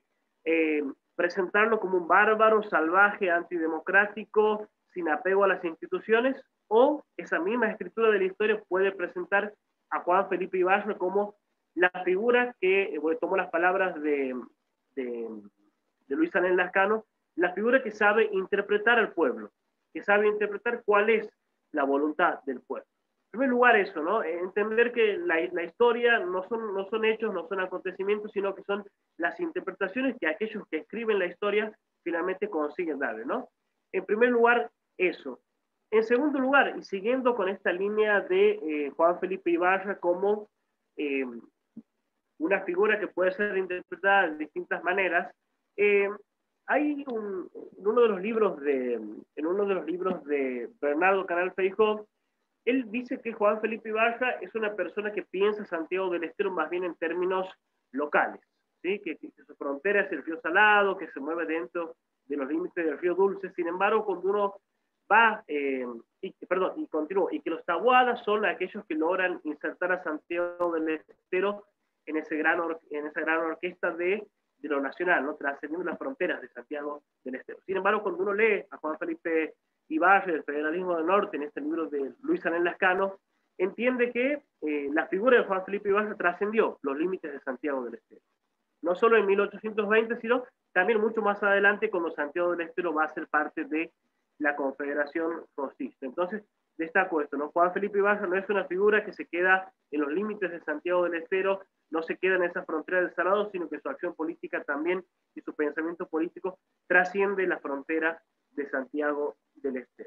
eh, presentarlo como un bárbaro, salvaje, antidemocrático, sin apego a las instituciones, o esa misma escritura de la historia puede presentar a Juan Felipe Ibarra como la figura que, bueno, tomo las palabras de, de, de Luis Anel Lascano, la figura que sabe interpretar al pueblo, que sabe interpretar cuál es la voluntad del pueblo. En primer lugar eso, ¿no? Entender que la, la historia no son, no son hechos, no son acontecimientos, sino que son las interpretaciones que aquellos que escriben la historia finalmente consiguen darle, ¿no? En primer lugar, eso. En segundo lugar, y siguiendo con esta línea de eh, Juan Felipe Ibarra como eh, una figura que puede ser interpretada de distintas maneras, eh, hay un, en uno de los libros de, en uno de los libros de Bernardo Canal Feijó, él dice que Juan Felipe Ibarra es una persona que piensa Santiago del Estero más bien en términos locales, ¿sí? que, que su frontera es el río Salado, que se mueve dentro de los límites del río Dulce. Sin embargo, cuando uno va, eh, y, perdón, y continúo, y que los tahuadas son aquellos que logran insertar a Santiago del Estero en, ese gran or, en esa gran orquesta de, de lo nacional, ¿no? Trascendiendo las fronteras de Santiago del Estero. Sin embargo, cuando uno lee a Juan Felipe Ibarra, el federalismo del norte, en este libro de Luis Anel Lascano, entiende que eh, la figura de Juan Felipe Ibarra trascendió los límites de Santiago del Estero. No solo en mil ochocientos veinte, sino también mucho más adelante, cuando Santiago del Estero va a ser parte de la Confederación Rosista. Entonces, destaco esto, ¿no? Juan Felipe Ibarra no es una figura que se queda en los límites de Santiago del Estero, no se queda en esa frontera del Salado, sino que su acción política también y su pensamiento político trasciende la frontera de Santiago del Estero.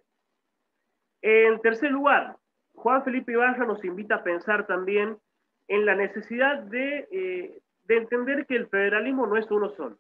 En tercer lugar, Juan Felipe Ibarra nos invita a pensar también en la necesidad de, eh, de entender que el federalismo no es uno solo,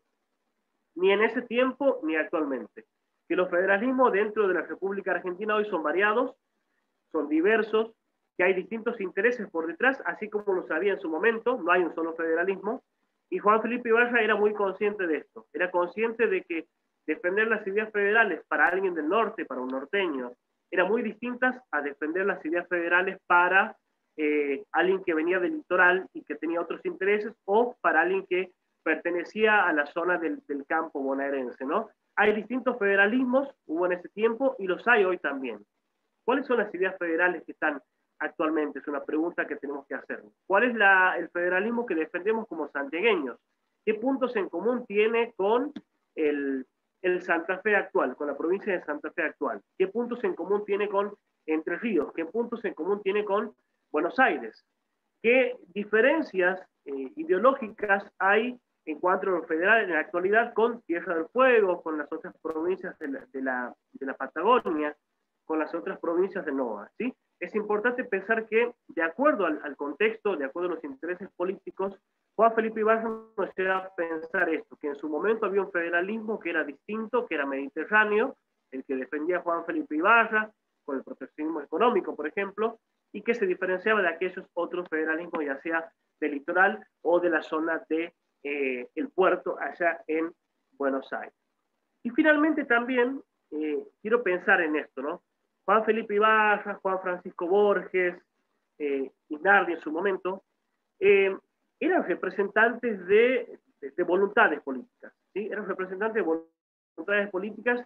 ni en ese tiempo ni actualmente, que los federalismos dentro de la República Argentina hoy son variados, son diversos, que hay distintos intereses por detrás, así como lo sabía en su momento, no hay un solo federalismo, y Juan Felipe Ibarra era muy consciente de esto, era consciente de que defender las ideas federales para alguien del norte, para un norteño, eran muy distintas a defender las ideas federales para eh, alguien que venía del litoral y que tenía otros intereses, o para alguien que pertenecía a la zona del, del campo bonaerense, ¿no? Hay distintos federalismos, hubo en ese tiempo, y los hay hoy también. ¿Cuáles son las ideas federales que están actualmente? Es una pregunta que tenemos que hacer. ¿Cuál es la, el federalismo que defendemos como santiagueños? ¿Qué puntos en común tiene con el, el Santa Fe actual, con la provincia de Santa Fe actual? ¿Qué puntos en común tiene con Entre Ríos? ¿Qué puntos en común tiene con Buenos Aires? ¿Qué diferencias eh, ideológicas hay en cuanto a lo federal en la actualidad con Tierra del Fuego, con las otras provincias de la, de la, de la Patagonia, con las otras provincias de NOA, ¿sí? Es importante pensar que, de acuerdo al, al contexto, de acuerdo a los intereses políticos, Juan Felipe Ibarra nos lleva a pensar esto, que en su momento había un federalismo que era distinto, que era mediterráneo, el que defendía Juan Felipe Ibarra, con el proteccionismo económico, por ejemplo, y que se diferenciaba de aquellos otros federalismos, ya sea del litoral o de la zona de eh, el puerto allá en Buenos Aires. Y finalmente también eh, quiero pensar en esto, ¿no? Juan Felipe Ibarra, Juan Francisco Borges, eh, Inardi en su momento, eh, eran representantes de, de, de voluntades políticas, ¿sí? Eran representantes de voluntades políticas,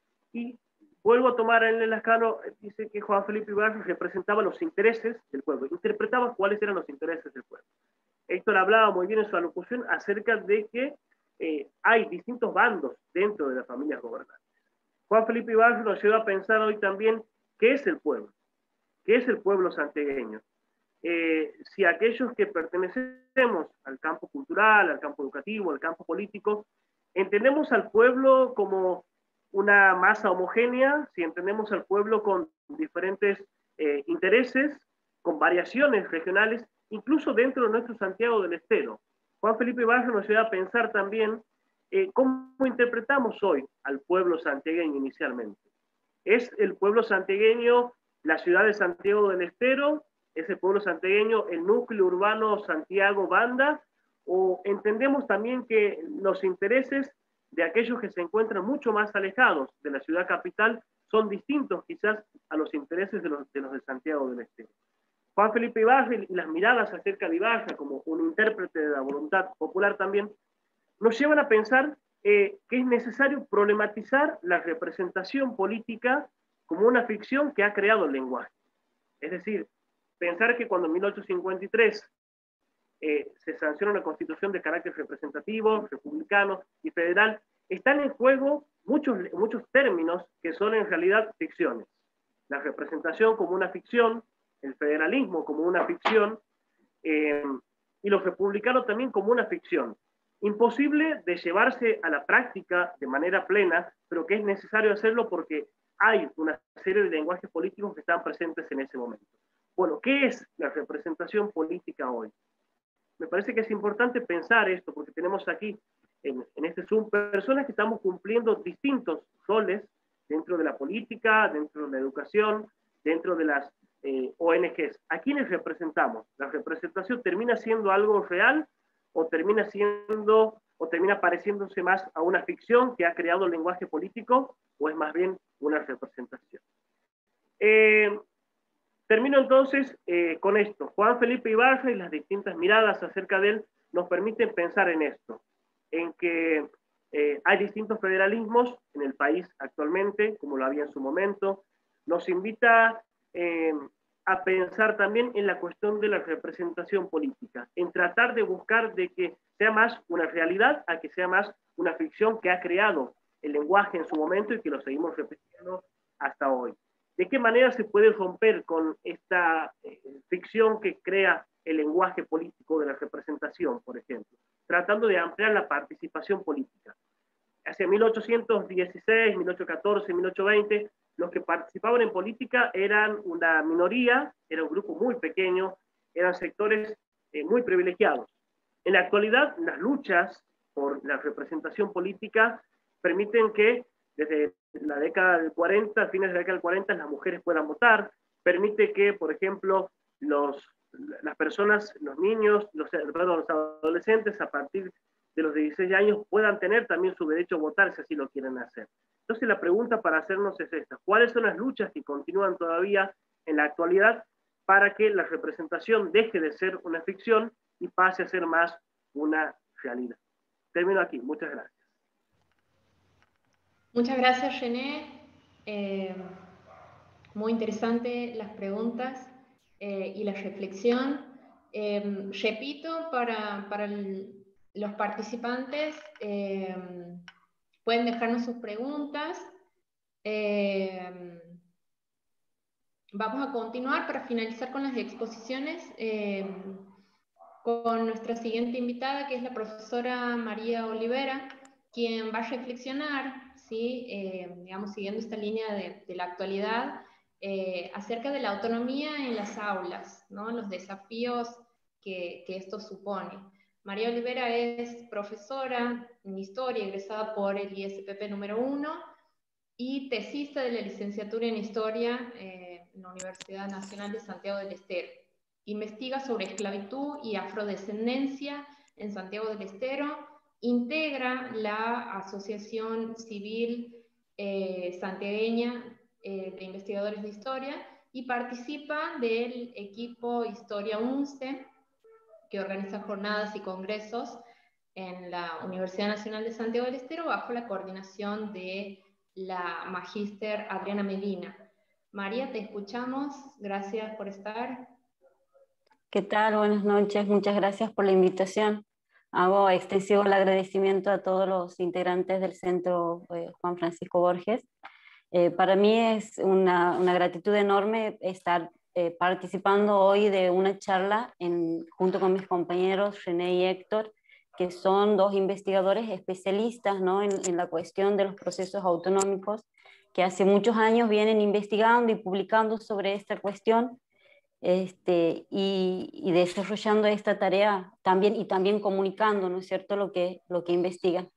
y vuelvo a tomar en el Lascano, dice que Juan Felipe Ibarra representaba los intereses del pueblo, interpretaba cuáles eran los intereses del pueblo. Héctor hablaba muy bien en su alocución acerca de que eh, hay distintos bandos dentro de las familias gobernantes. Juan Felipe Ibarra nos lleva a pensar hoy también qué es el pueblo, qué es el pueblo santiagueño. Eh, si aquellos que pertenecemos al campo cultural, al campo educativo, al campo político, entendemos al pueblo como una masa homogénea, si entendemos al pueblo con diferentes eh, intereses, con variaciones regionales, incluso dentro de nuestro Santiago del Estero. Juan Felipe Ibarra nos lleva a pensar también eh, cómo interpretamos hoy al pueblo santiagueño inicialmente. ¿Es el pueblo santiagueño la ciudad de Santiago del Estero? ¿Es el pueblo santiagueño el núcleo urbano Santiago-Banda? ¿O entendemos también que los intereses de aquellos que se encuentran mucho más alejados de la ciudad capital son distintos quizás a los intereses de los de, los de Santiago del Estero? Juan Felipe Ibarra y las miradas acerca de Ibarra como un intérprete de la voluntad popular también nos llevan a pensar eh, que es necesario problematizar la representación política como una ficción que ha creado el lenguaje. Es decir, pensar que cuando en mil ochocientos cincuenta y tres eh, se sanciona una constitución de carácter representativo, republicano y federal, están en juego muchos, muchos términos que son en realidad ficciones. La representación como una ficción, el federalismo como una ficción, eh, y los republicanos también como una ficción. Imposible de llevarse a la práctica de manera plena, pero que es necesario hacerlo porque hay una serie de lenguajes políticos que están presentes en ese momento. Bueno, ¿qué es la representación política hoy? Me parece que es importante pensar esto, porque tenemos aquí en, en este Zoom personas que estamos cumpliendo distintos roles dentro de la política, dentro de la educación, dentro de las eh, O N Ges. ¿A quiénes representamos? ¿La representación termina siendo algo real o termina siendo o termina pareciéndose más a una ficción que ha creado el lenguaje político, o es más bien una representación? Eh, termino entonces eh, con esto. Juan Felipe Ibarra y las distintas miradas acerca de él nos permiten pensar en esto, en que eh, hay distintos federalismos en el país actualmente, como lo había en su momento. Nos invita eh, a pensar también en la cuestión de la representación política, en tratar de buscar de que sea más una realidad a que sea más una ficción que ha creado el lenguaje en su momento y que lo seguimos repitiendo hasta hoy. ¿De qué manera se puede romper con esta eh, ficción que crea el lenguaje político de la representación, por ejemplo? Tratando de ampliar la participación política. Hacia mil ochocientos dieciséis, mil ochocientos catorce, mil ochocientos veinte, los que participaban en política eran una minoría, era un grupo muy pequeño, eran sectores eh, muy privilegiados. En la actualidad, las luchas por la representación política permiten que desde la década del cuarenta, fines de la década del cuarenta, las mujeres puedan votar, permite que, por ejemplo, los, las personas, los niños, los, perdón, los adolescentes, a partir de los dieciséis años, puedan tener también su derecho a votar si así lo quieren hacer. Entonces la pregunta para hacernos es esta: ¿cuáles son las luchas que continúan todavía en la actualidad para que la representación deje de ser una ficción y pase a ser más una realidad? Termino aquí. Muchas gracias. Muchas gracias, René. Eh, muy interesante las preguntas eh, y la reflexión. Eh, repito, para, para el, los participantes, eh, pueden dejarnos sus preguntas. Eh, vamos a continuar para finalizar con las exposiciones eh, con nuestra siguiente invitada, que es la profesora María Olivera, quien va a reflexionar, ¿sí? eh, digamos, siguiendo esta línea de, de la actualidad, eh, acerca de la autonomía en las aulas, ¿no? Los desafíos que, que esto supone. María Olivera es profesora en Historia, egresada por el I S P P número uno, y tesista de la licenciatura en Historia eh, en la Universidad Nacional de Santiago del Estero. Investiga sobre esclavitud y afrodescendencia en Santiago del Estero, integra la Asociación Civil eh, Santiagueña eh, de Investigadores de Historia y participa del equipo Historia UNCE, que organiza jornadas y congresos en la Universidad Nacional de Santiago del Estero bajo la coordinación de la magíster Adriana Medina. María, te escuchamos. Gracias por estar. ¿Qué tal? Buenas noches. Muchas gracias por la invitación. Hago extensivo el agradecimiento a todos los integrantes del Centro eh, Juan Francisco Borges. Eh, para mí es una, una gratitud enorme estar eh, participando hoy de una charla en, junto con mis compañeros René y Héctor, que son dos investigadores especialistas, ¿no? en, en la cuestión de los procesos autonómicos, que hace muchos años vienen investigando y publicando sobre esta cuestión. Este, y, y desarrollando esta tarea también, y también comunicando, ¿no es cierto?, lo que, lo que investigan.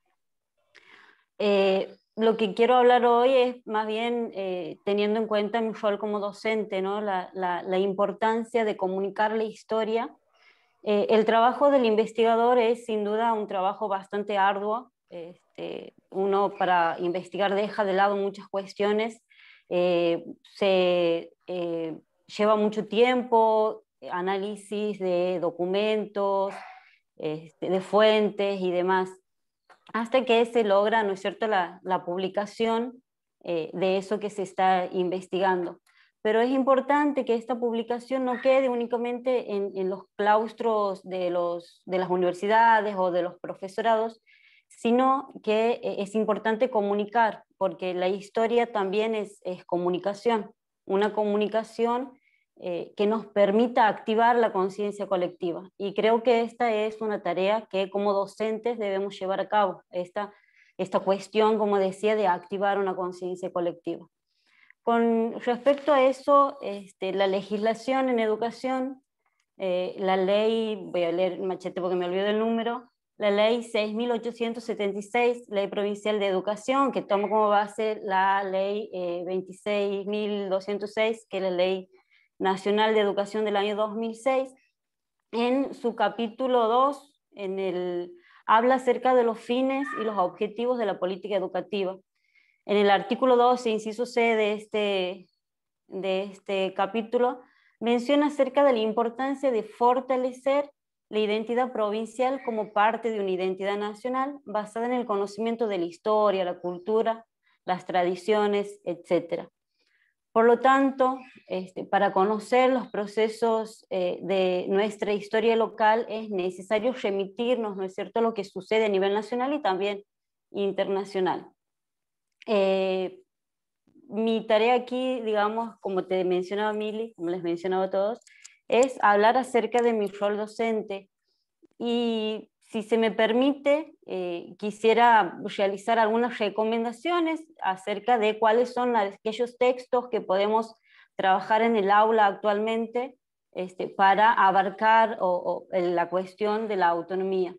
Eh, lo que quiero hablar hoy es más bien eh, teniendo en cuenta mi rol como docente, ¿no? la, la, la importancia de comunicar la historia. Eh, el trabajo del investigador es sin duda un trabajo bastante arduo. Este, uno para investigar deja de lado muchas cuestiones, eh, se... Eh, lleva mucho tiempo, análisis de documentos, este, de fuentes y demás. hasta que se logra, ¿no es cierto?, la, la publicación eh, de eso que se está investigando. Pero es importante que esta publicación no quede únicamente en, en los claustros de, los, de las universidades o de los profesorados, sino que es importante comunicar, porque la historia también es, es comunicación, una comunicación eh, que nos permita activar la conciencia colectiva. Y creo que esta es una tarea que como docentes debemos llevar a cabo, esta, esta cuestión, como decía, de activar una conciencia colectiva. Con respecto a eso, este, la legislación en educación, eh, la ley, voy a leer machete porque me olvido del número, la ley seis mil ochocientos setenta y seis, ley provincial de educación, que toma como base la ley eh, veintiséis mil doscientos seis, que es la ley nacional de educación del año dos mil seis, en su capítulo dos, en el, habla acerca de los fines y los objetivos de la política educativa. En el artículo doce, inciso C de este, de este capítulo, menciona acerca de la importancia de fortalecer la identidad provincial como parte de una identidad nacional basada en el conocimiento de la historia, la cultura, las tradiciones, etcétera. Por lo tanto, este, para conocer los procesos eh, de nuestra historia local es necesario remitirnos, ¿no es cierto?, a lo que sucede a nivel nacional y también internacional. Eh, mi tarea aquí, digamos, como te mencionaba Mili, como les mencionaba a todos, es hablar acerca de mi rol docente y si se me permite, eh, quisiera realizar algunas recomendaciones acerca de cuáles son aquellos textos que podemos trabajar en el aula actualmente este, para abarcar o, o, la cuestión de la autonomía.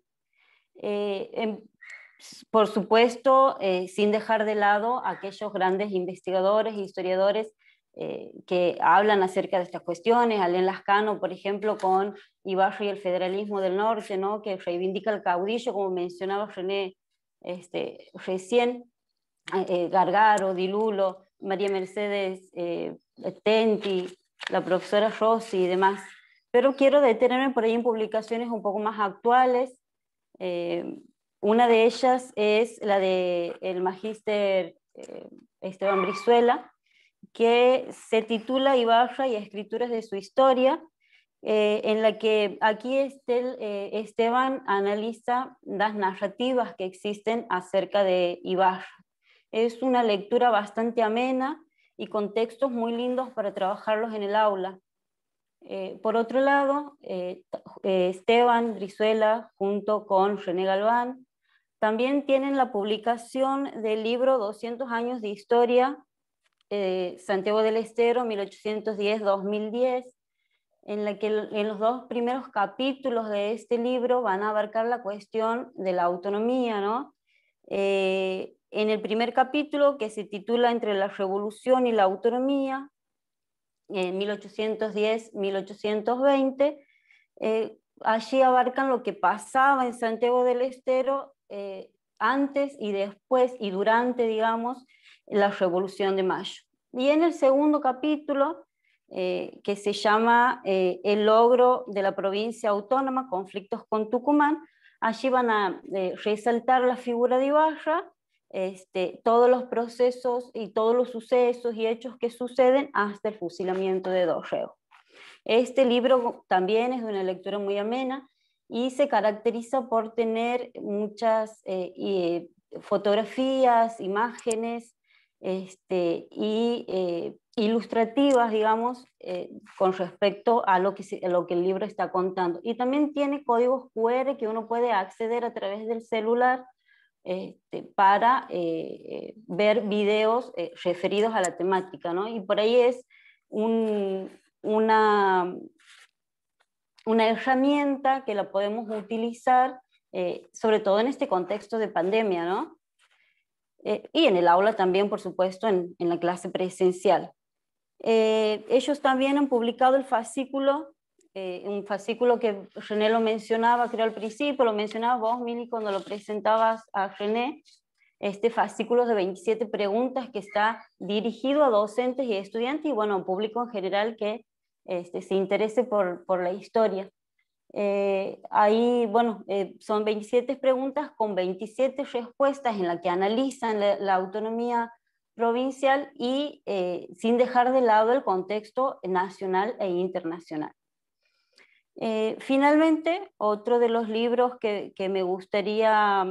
Eh, en, Por supuesto, eh, sin dejar de lado a aquellos grandes investigadores e historiadores eh, que hablan acerca de estas cuestiones, Alain Lascano, por ejemplo, con Ibarra y el federalismo del norte, ¿no?, que reivindica el caudillo, como mencionaba René este, recién, eh, Gargaro, Di Lulo, María Mercedes eh, Tenti, la profesora Rossi y demás. Pero quiero detenerme por ahí en publicaciones un poco más actuales. Eh, Una de ellas es la del magíster eh, Esteban Brizuela, que se titula Ibarra y escrituras de su historia, eh, en la que aquí este, eh, Esteban analiza las narrativas que existen acerca de Ibarra. Es una lectura bastante amena y con textos muy lindos para trabajarlos en el aula. Eh, por otro lado, eh, Esteban Brizuela junto con René Galván también tienen la publicación del libro doscientos años de historia, eh, Santiago del Estero, mil ochocientos diez a dos mil diez, en la que en los dos primeros capítulos de este libro van a abarcar la cuestión de la autonomía, ¿no? Eh, en el primer capítulo, que se titula Entre la Revolución y la Autonomía, en mil ochocientos diez a mil ochocientos veinte, eh, allí abarcan lo que pasaba en Santiago del Estero eh, antes y después y durante, digamos, la Revolución de Mayo. Y en el segundo capítulo, eh, que se llama eh, El logro de la provincia autónoma, conflictos con Tucumán, allí van a eh, resaltar la figura de Ibarra, Este, todos los procesos y todos los sucesos y hechos que suceden hasta el fusilamiento de Dorrego. Este libro también es de una lectura muy amena y se caracteriza por tener muchas eh, y, fotografías, imágenes este, y eh, ilustrativas, digamos, eh, con respecto a lo, que se, a lo que el libro está contando. Y también tiene códigos cu erre que uno puede acceder a través del celular Este, para eh, ver videos eh, referidos a la temática, ¿no? Y por ahí es un, una, una herramienta que la podemos utilizar, eh, sobre todo en este contexto de pandemia, ¿no? Eh, y en el aula también, por supuesto, en, en la clase presencial. Eh, ellos también han publicado el fascículo, Eh, un fascículo que René lo mencionaba, creo al principio, lo mencionabas vos, Mili, cuando lo presentabas a René, este fascículo de veintisiete preguntas que está dirigido a docentes y estudiantes y bueno, público en general que este, se interese por, por la historia. Eh, ahí, bueno, eh, son veintisiete preguntas con veintisiete respuestas en las que analizan la, la autonomía provincial y eh, sin dejar de lado el contexto nacional e internacional. Eh, finalmente, otro de los libros que, que me gustaría,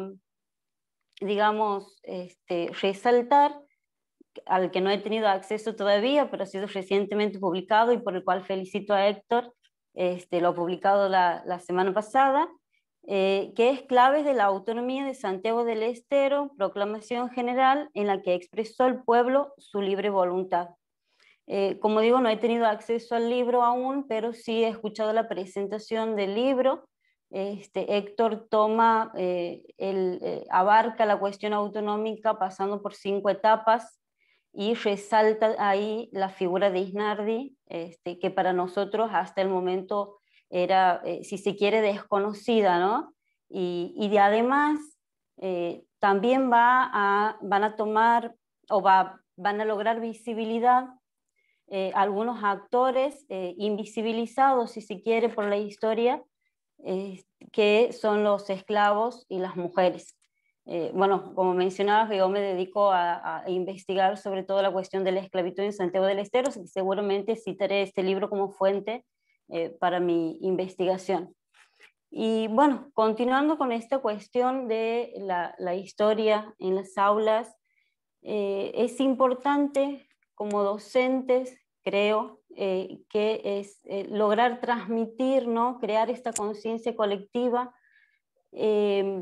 digamos, este, resaltar, al que no he tenido acceso todavía, pero ha sido recientemente publicado y por el cual felicito a Héctor, este, lo ha publicado la, la semana pasada, eh, que es Claves de la Autonomía de Santiago del Estero, proclamación general en la que expresó el pueblo su libre voluntad. Eh, como digo, no he tenido acceso al libro aún, pero sí he escuchado la presentación del libro. Este, Héctor toma, eh, el, eh, abarca la cuestión autonómica pasando por cinco etapas y resalta ahí la figura de Isnardi, este, que para nosotros hasta el momento era, eh, si se quiere, desconocida, ¿no? Y, y de además eh, también va a, van a tomar o va, van a lograr visibilidad eh, algunos actores eh, invisibilizados, si se quiere, por la historia, eh, que son los esclavos y las mujeres. Eh, bueno, como mencionaba, yo me dedico a, a investigar sobre todo la cuestión de la esclavitud en Santiago del Estero, y seguramente citaré este libro como fuente eh, para mi investigación. Y bueno, continuando con esta cuestión de la, la historia en las aulas, eh, es importante como docentes, creo, eh, que es eh, lograr transmitir, ¿no? Crear esta conciencia colectiva, eh,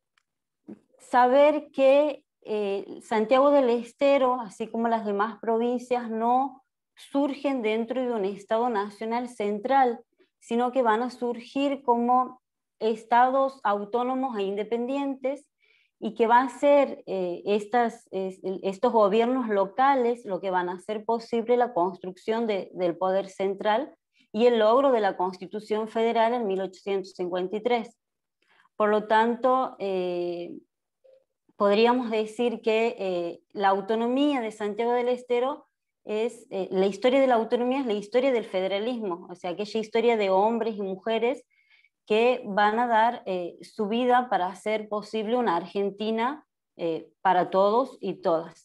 saber que eh, Santiago del Estero, así como las demás provincias, no surgen dentro de un Estado nacional central, sino que van a surgir como estados autónomos e independientes, y que van a ser eh, estas, es, estos gobiernos locales lo que van a hacer posible la construcción de, del poder central y el logro de la Constitución Federal en mil ochocientos cincuenta y tres. Por lo tanto, eh, podríamos decir que eh, la autonomía de Santiago del Estero es, eh, la historia de la autonomía es la historia del federalismo, o sea, aquella historia de hombres y mujeres que van a dar eh, su vida para hacer posible una Argentina eh, para todos y todas.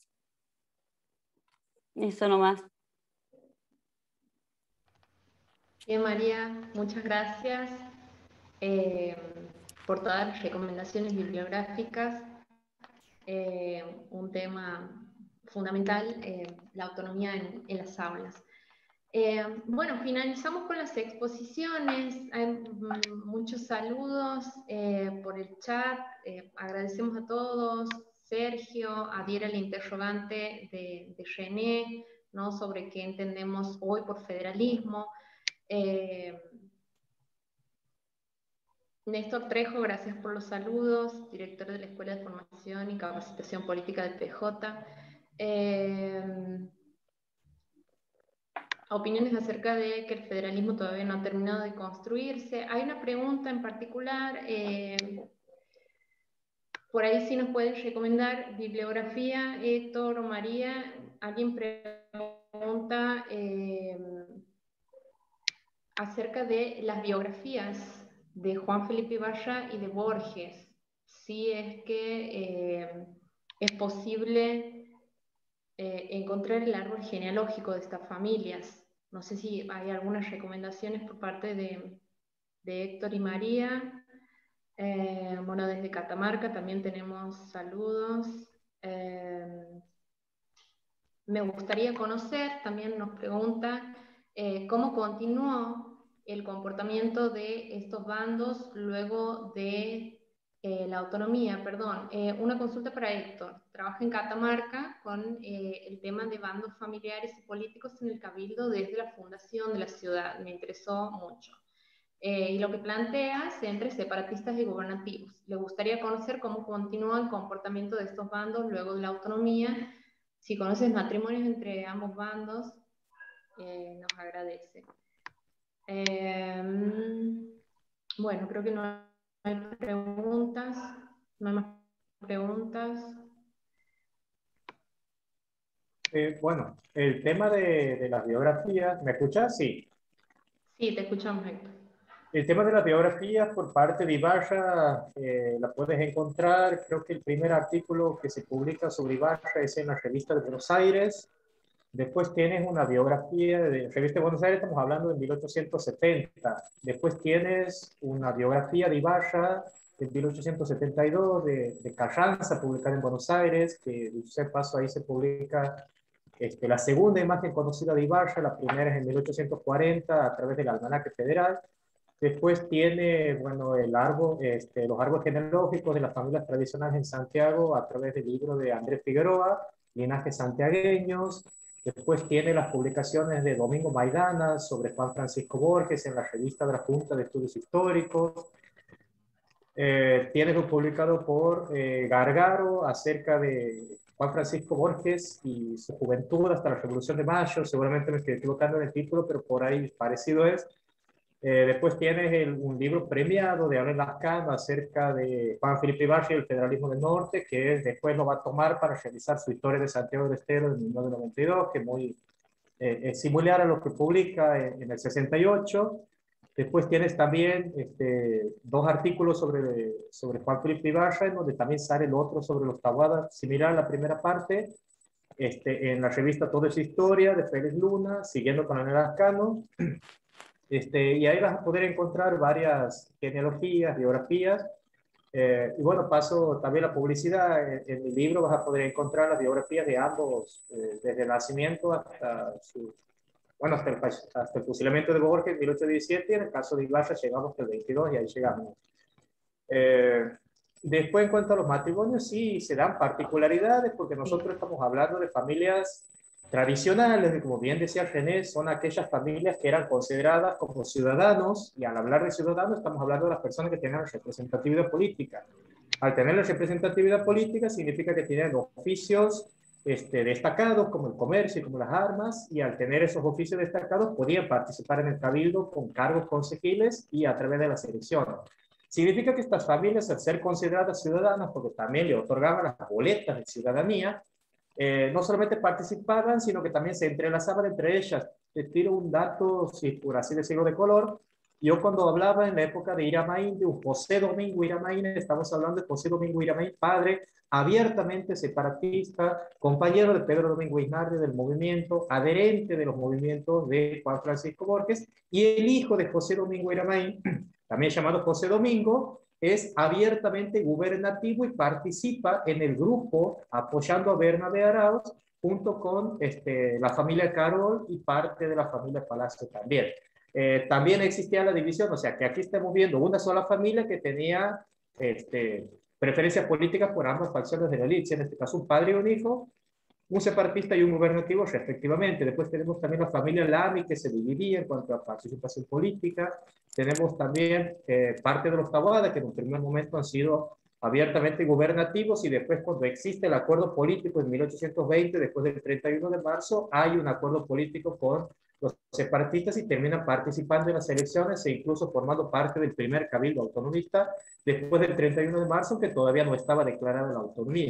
Eso nomás. Bien, María, muchas gracias eh, por todas las recomendaciones bibliográficas. Eh, un tema fundamental, eh, la autonomía en, en las aulas. Eh, bueno, finalizamos con las exposiciones. Hay mm, muchos saludos eh, por el chat. Eh, agradecemos a todos. Sergio adhiere al interrogante de, de René, ¿no? Sobre qué entendemos hoy por federalismo. Eh, Néstor Trejo, gracias por los saludos, director de la Escuela de Formación y Capacitación Política del P J. Eh, opiniones acerca de que el federalismo todavía no ha terminado de construirse. Hay una pregunta en particular, eh, por ahí sí nos pueden recomendar bibliografía, Héctor o María. Alguien pregunta eh, acerca de las biografías de Juan Felipe Ibarra y de Borges, si es que eh, es posible eh, encontrar el árbol genealógico de estas familias. No sé si hay algunas recomendaciones por parte de, de Héctor y María. Eh, bueno, desde Catamarca también tenemos saludos. Eh, me gustaría conocer, también nos pregunta, eh, cómo continuó el comportamiento de estos bandos luego de eh, la autonomía. Perdón, eh, una consulta para Héctor. Trabaja en Catamarca con eh, el tema de bandos familiares y políticos en el Cabildo desde la fundación de la ciudad. Me interesó mucho. Eh, y lo que plantea es entre separatistas y gubernativos. Le gustaría conocer cómo continúa el comportamiento de estos bandos luego de la autonomía. Si conoces matrimonios entre ambos bandos, eh, nos agradece. Eh, bueno, creo que no hay preguntas. No hay más preguntas. Eh, bueno, el tema de, de las biografías, ¿me escuchas? Sí. Sí, te escuchamos, Héctor. El tema de las biografías por parte de Ibarra eh, la puedes encontrar, creo que el primer artículo que se publica sobre Ibarra es en la revista de Buenos Aires. Después tienes una biografía de la revista de Buenos Aires, estamos hablando de mil ochocientos setenta. Después tienes una biografía de Ibarra de mil ochocientos setenta y dos, de, de Carranza, publicada en Buenos Aires, que dicho de paso ahí se publica este, la segunda imagen conocida de Ibarra, la primera es en mil ochocientos cuarenta a través del Almanaque Federal. Después tiene, bueno, el árbol, este, los árboles genealógicos de las familias tradicionales en Santiago a través del libro de Andrés Figueroa, Linajes Santiagueños. Después tiene las publicaciones de Domingo Maidana sobre Juan Francisco Borges en la revista de la Junta de Estudios Históricos. Eh, tiene lo publicado por eh, Gargaro acerca de Juan Francisco Borges y su juventud hasta la Revolución de Mayo. Seguramente me estoy equivocando en el título, pero por ahí parecido es. Eh, después tienes el, un libro premiado de Abel Lascano acerca de Juan Felipe Ibarra y el federalismo del norte, que después lo va a tomar para realizar su historia de Santiago del Estero en mil novecientos noventa y dos, que muy eh, es similar a lo que publica en, en el sesenta y ocho. Después tienes también este, dos artículos sobre, sobre Juan Felipe Ibarra, en donde también sale el otro sobre los Taboada, similar a la primera parte, este, en la revista Todo es Historia, de Félix Luna, siguiendo con Abel Lascano. Este, y ahí vas a poder encontrar varias genealogías, biografías. Eh, y bueno, paso también la publicidad. En, en mi libro vas a poder encontrar las biografías de ambos, eh, desde el nacimiento hasta su, bueno, hasta el, hasta el fusilamiento de Borges en mil ochocientos diecisiete. En el caso de Ibarra llegamos hasta el veintidós y ahí llegamos. Eh, después, en cuanto a los matrimonios, sí se dan particularidades porque nosotros estamos hablando de familias tradicionales, como bien decía René, son aquellas familias que eran consideradas como ciudadanos, y al hablar de ciudadanos estamos hablando de las personas que tienen representatividad política. Al tener la representatividad política significa que tienen oficios este, destacados como el comercio y como las armas, y al tener esos oficios destacados podían participar en el cabildo con cargos consejiles y a través de las elecciones. Significa que estas familias, al ser consideradas ciudadanas, porque también le otorgaban las boletas de ciudadanía, Eh, no solamente participaban, sino que también se entrelazaban entre ellas. Te tiro un dato, si por así decirlo, de color. Yo cuando hablaba en la época de Iramaín, de un José Domingo Iramaín, estamos hablando de José Domingo Iramaín, padre abiertamente separatista, compañero de Pedro Domingo Isnardi del movimiento, adherente de los movimientos de Juan Francisco Borges, y el hijo de José Domingo Iramaín, también llamado José Domingo, es abiertamente gubernativo y participa en el grupo apoyando a Bernabé Arauz junto con este, la familia Carol y parte de la familia Palacio también. Eh, también existía la división, o sea que aquí estamos viendo una sola familia que tenía este, preferencias políticas por ambas facciones de la élite, en este caso un padre y un hijo, un separatista y un gubernativo respectivamente. Después tenemos también la familia Lamy, que se dividía en cuanto a participación política. Tenemos también eh, parte de los Taboada, que en un primer momento han sido abiertamente gubernativos, y después, cuando existe el acuerdo político en mil ochocientos veinte, después del treinta y uno de marzo, hay un acuerdo político con los separatistas y terminan participando en las elecciones e incluso formando parte del primer cabildo autonomista después del treinta y uno de marzo, que todavía no estaba declarada la autonomía.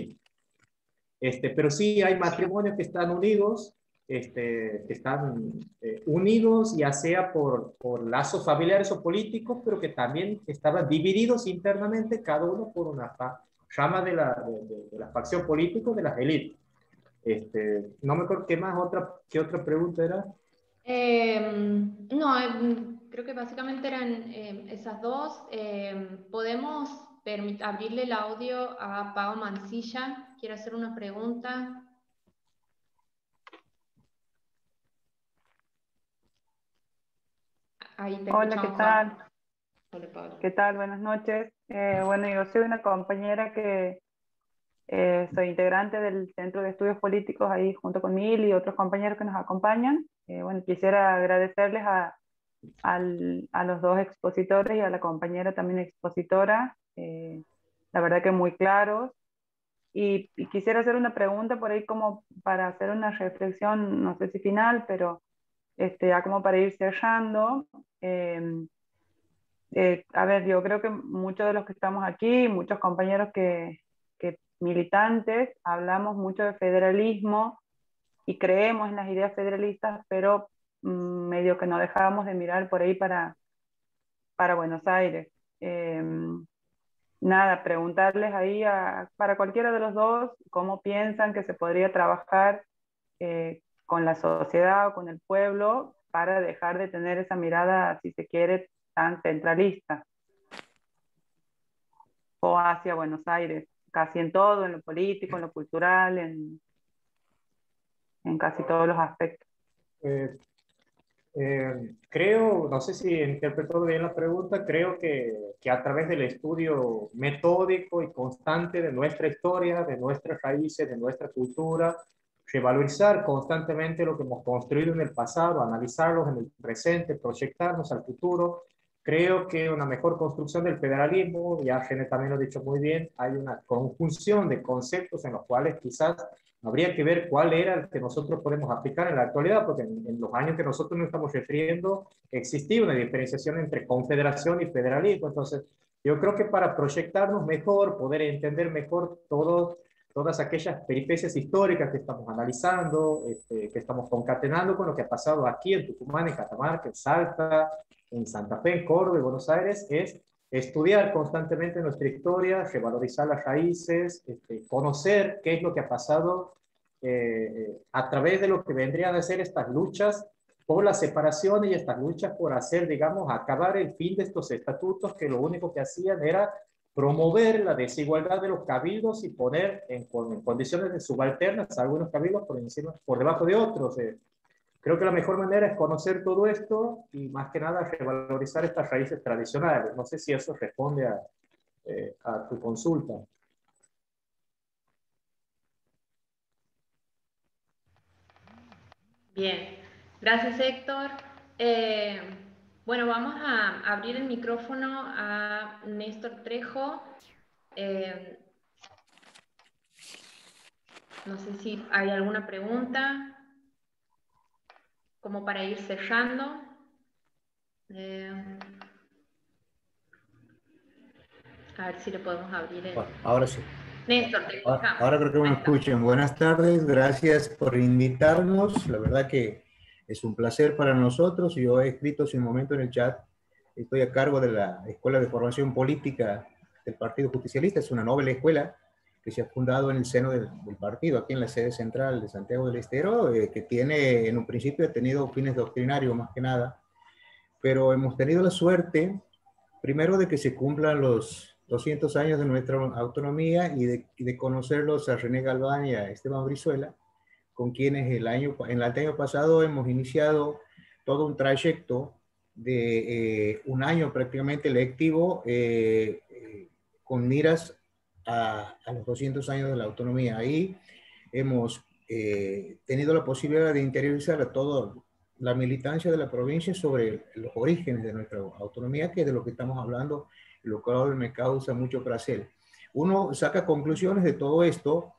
Este, pero sí hay matrimonios que están unidos, este, que están eh, unidos ya sea por, por lazos familiares o políticos, pero que también estaban divididos internamente, cada uno por una rama de la, de, de, de la facción política de las élites. Este, no me acuerdo qué más, otra, qué otra pregunta era. Eh, no, eh, creo que básicamente eran eh, esas dos. Eh, podemos abrirle el audio a Pau Mancilla. Quiero hacer una pregunta. Ahí te Hola, ¿qué tal? Hola, Pablo. ¿Qué tal? Buenas noches. Eh, bueno, yo soy una compañera que eh, soy integrante del Centro de Estudios Políticos ahí junto con Mil y otros compañeros que nos acompañan. Eh, bueno, quisiera agradecerles a, al, a los dos expositores y a la compañera también expositora. Eh, la verdad que muy claros. Y, y quisiera hacer una pregunta por ahí como para hacer una reflexión, no sé si final, pero este, ya como para ir cerrando. Eh, eh, a ver, yo creo que muchos de los que estamos aquí, muchos compañeros que, que militantes, hablamos mucho de federalismo y creemos en las ideas federalistas, pero mmm, medio que no dejábamos de mirar por ahí para, para Buenos Aires. Eh, nada, preguntarles ahí a, para cualquiera de los dos cómo piensan que se podría trabajar eh, con la sociedad o con el pueblo para dejar de tener esa mirada, si se quiere, tan centralista o hacia Buenos Aires, casi en todo, en lo político, en lo cultural, en, en casi todos los aspectos. Eh, eh, creo, no sé si interpreto bien la pregunta, creo que, que a través del estudio metódico y constante de nuestra historia, de nuestras raíces, de nuestra cultura, revalorizar constantemente lo que hemos construido en el pasado, analizarlos en el presente, proyectarnos al futuro. Creo que una mejor construcción del federalismo, ya Gene también lo ha dicho muy bien, hay una conjunción de conceptos en los cuales quizás habría que ver cuál era el que nosotros podemos aplicar en la actualidad, porque en, en los años que nosotros nos estamos refiriendo existía una diferenciación entre confederación y federalismo. Entonces, yo creo que para proyectarnos mejor, poder entender mejor todos todas aquellas peripecias históricas que estamos analizando, este, que estamos concatenando con lo que ha pasado aquí en Tucumán, en Catamarca, en Salta, en Santa Fe, en Córdoba y Buenos Aires, es estudiar constantemente nuestra historia, revalorizar las raíces, este, conocer qué es lo que ha pasado eh, a través de lo que vendrían a ser estas luchas por la separación y estas luchas por hacer, digamos, acabar el fin de estos estatutos que lo único que hacían era promover la desigualdad de los cabildos y poner en, en condiciones de subalternas a algunos cabildos por encima, por debajo de otros. Eh, creo que la mejor manera es conocer todo esto y más que nada revalorizar estas raíces tradicionales. No sé si eso responde a, eh, a tu consulta. Bien, gracias Héctor. Eh, bueno, vamos a abrir el micrófono a Néstor Trejo. Eh, no sé si hay alguna pregunta como para ir cerrando. Eh, a ver si le podemos abrir el... Bueno, ahora sí. Néstor, te Ahora, ahora creo que me escuchan. Buenas tardes, gracias por invitarnos. La verdad que es un placer para nosotros. Yo he escrito hace un momento en el chat, estoy a cargo de la Escuela de Formación Política del Partido Justicialista. Es una noble escuela que se ha fundado en el seno del, del partido, aquí en la sede central de Santiago del Estero, eh, que tiene, en un principio ha tenido fines doctrinarios más que nada, pero hemos tenido la suerte, primero, de que se cumplan los doscientos años de nuestra autonomía y de, y de conocerlos a René Galván y a Esteban Brizuela, con quienes el año, en el año pasado hemos iniciado todo un trayecto de eh, un año prácticamente lectivo eh, eh, con miras a, a los doscientos años de la autonomía. Ahí hemos eh, tenido la posibilidad de interiorizar a toda la militancia de la provincia sobre los orígenes de nuestra autonomía, que es de lo que estamos hablando, lo cual me causa mucho placer. Uno saca conclusiones de todo esto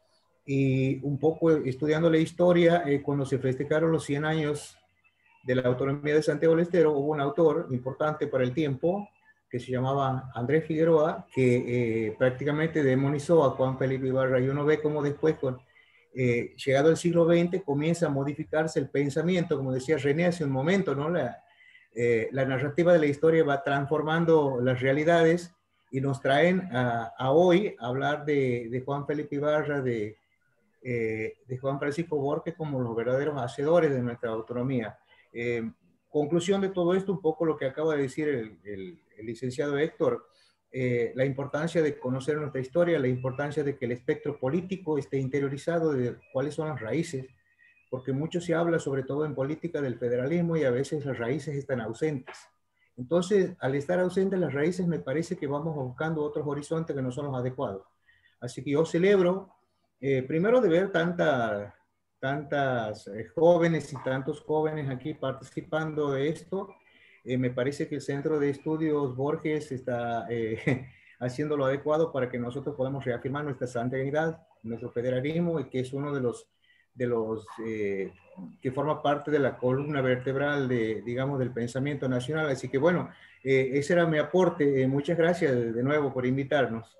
y un poco estudiando la historia, eh, cuando se festejaron los cien años de la autonomía de Santiago del Estero, hubo un autor importante para el tiempo que se llamaba Andrés Figueroa, que eh, prácticamente demonizó a Juan Felipe Ibarra, y uno ve cómo después, con, eh, llegado el siglo veinte, comienza a modificarse el pensamiento, como decía René hace un momento, ¿no? La, eh, la narrativa de la historia va transformando las realidades y nos traen a, a hoy a hablar de, de Juan Felipe Ibarra, de, eh, de Juan Francisco Borges como los verdaderos hacedores de nuestra autonomía. Eh, conclusión de todo esto, un poco lo que acaba de decir el, el, el licenciado Héctor, eh, la importancia de conocer nuestra historia, la importancia de que el espectro político esté interiorizado de cuáles son las raíces, porque mucho se habla, sobre todo en política, del federalismo y a veces las raíces están ausentes. Entonces, al estar ausentes las raíces, me parece que vamos buscando otros horizontes que no son los adecuados. Así que yo celebro, eh, primero, de ver tanta, tantas eh, jóvenes y tantos jóvenes aquí participando de esto. Eh, me parece que el Centro de Estudios Borges está eh, haciendo lo adecuado para que nosotros podamos reafirmar nuestra santiaguidad, nuestro federalismo, y que es uno de los, de los eh, que forma parte de la columna vertebral de, digamos, del pensamiento nacional. Así que bueno, eh, ese era mi aporte. Eh, muchas gracias de nuevo por invitarnos.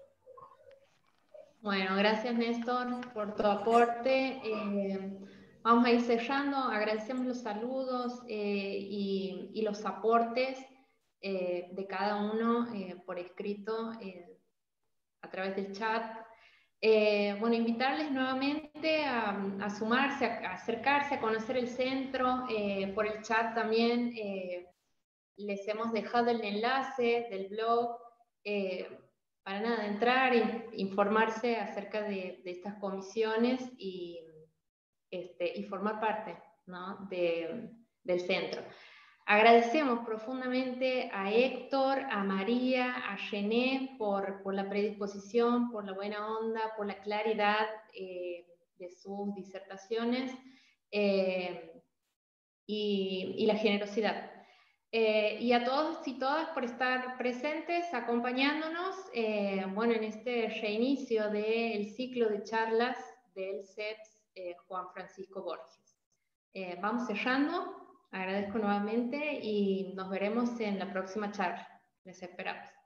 Bueno, gracias Néstor por tu aporte. Eh, vamos a ir cerrando, agradecemos los saludos eh, y, y los aportes. eh, de cada uno eh, por escrito eh, a través del chat. Eh, bueno, invitarles nuevamente a, a sumarse, a, a acercarse, a conocer el centro. Eh, por el chat también eh, les hemos dejado el enlace del blog eh, para nada, entrar e informarse acerca de, de estas comisiones y, este, y formar parte, ¿no?, de, del centro. Agradecemos profundamente a Héctor, a María, a René por, por la predisposición, por la buena onda, por la claridad eh, de sus disertaciones eh, y, y la generosidad. Eh, y a todos y todas por estar presentes, acompañándonos eh, bueno, en este reinicio del ciclo de charlas del C E P S eh, Juan Francisco Borges. Eh, vamos cerrando. Agradezco nuevamente y nos veremos en la próxima charla. Les esperamos.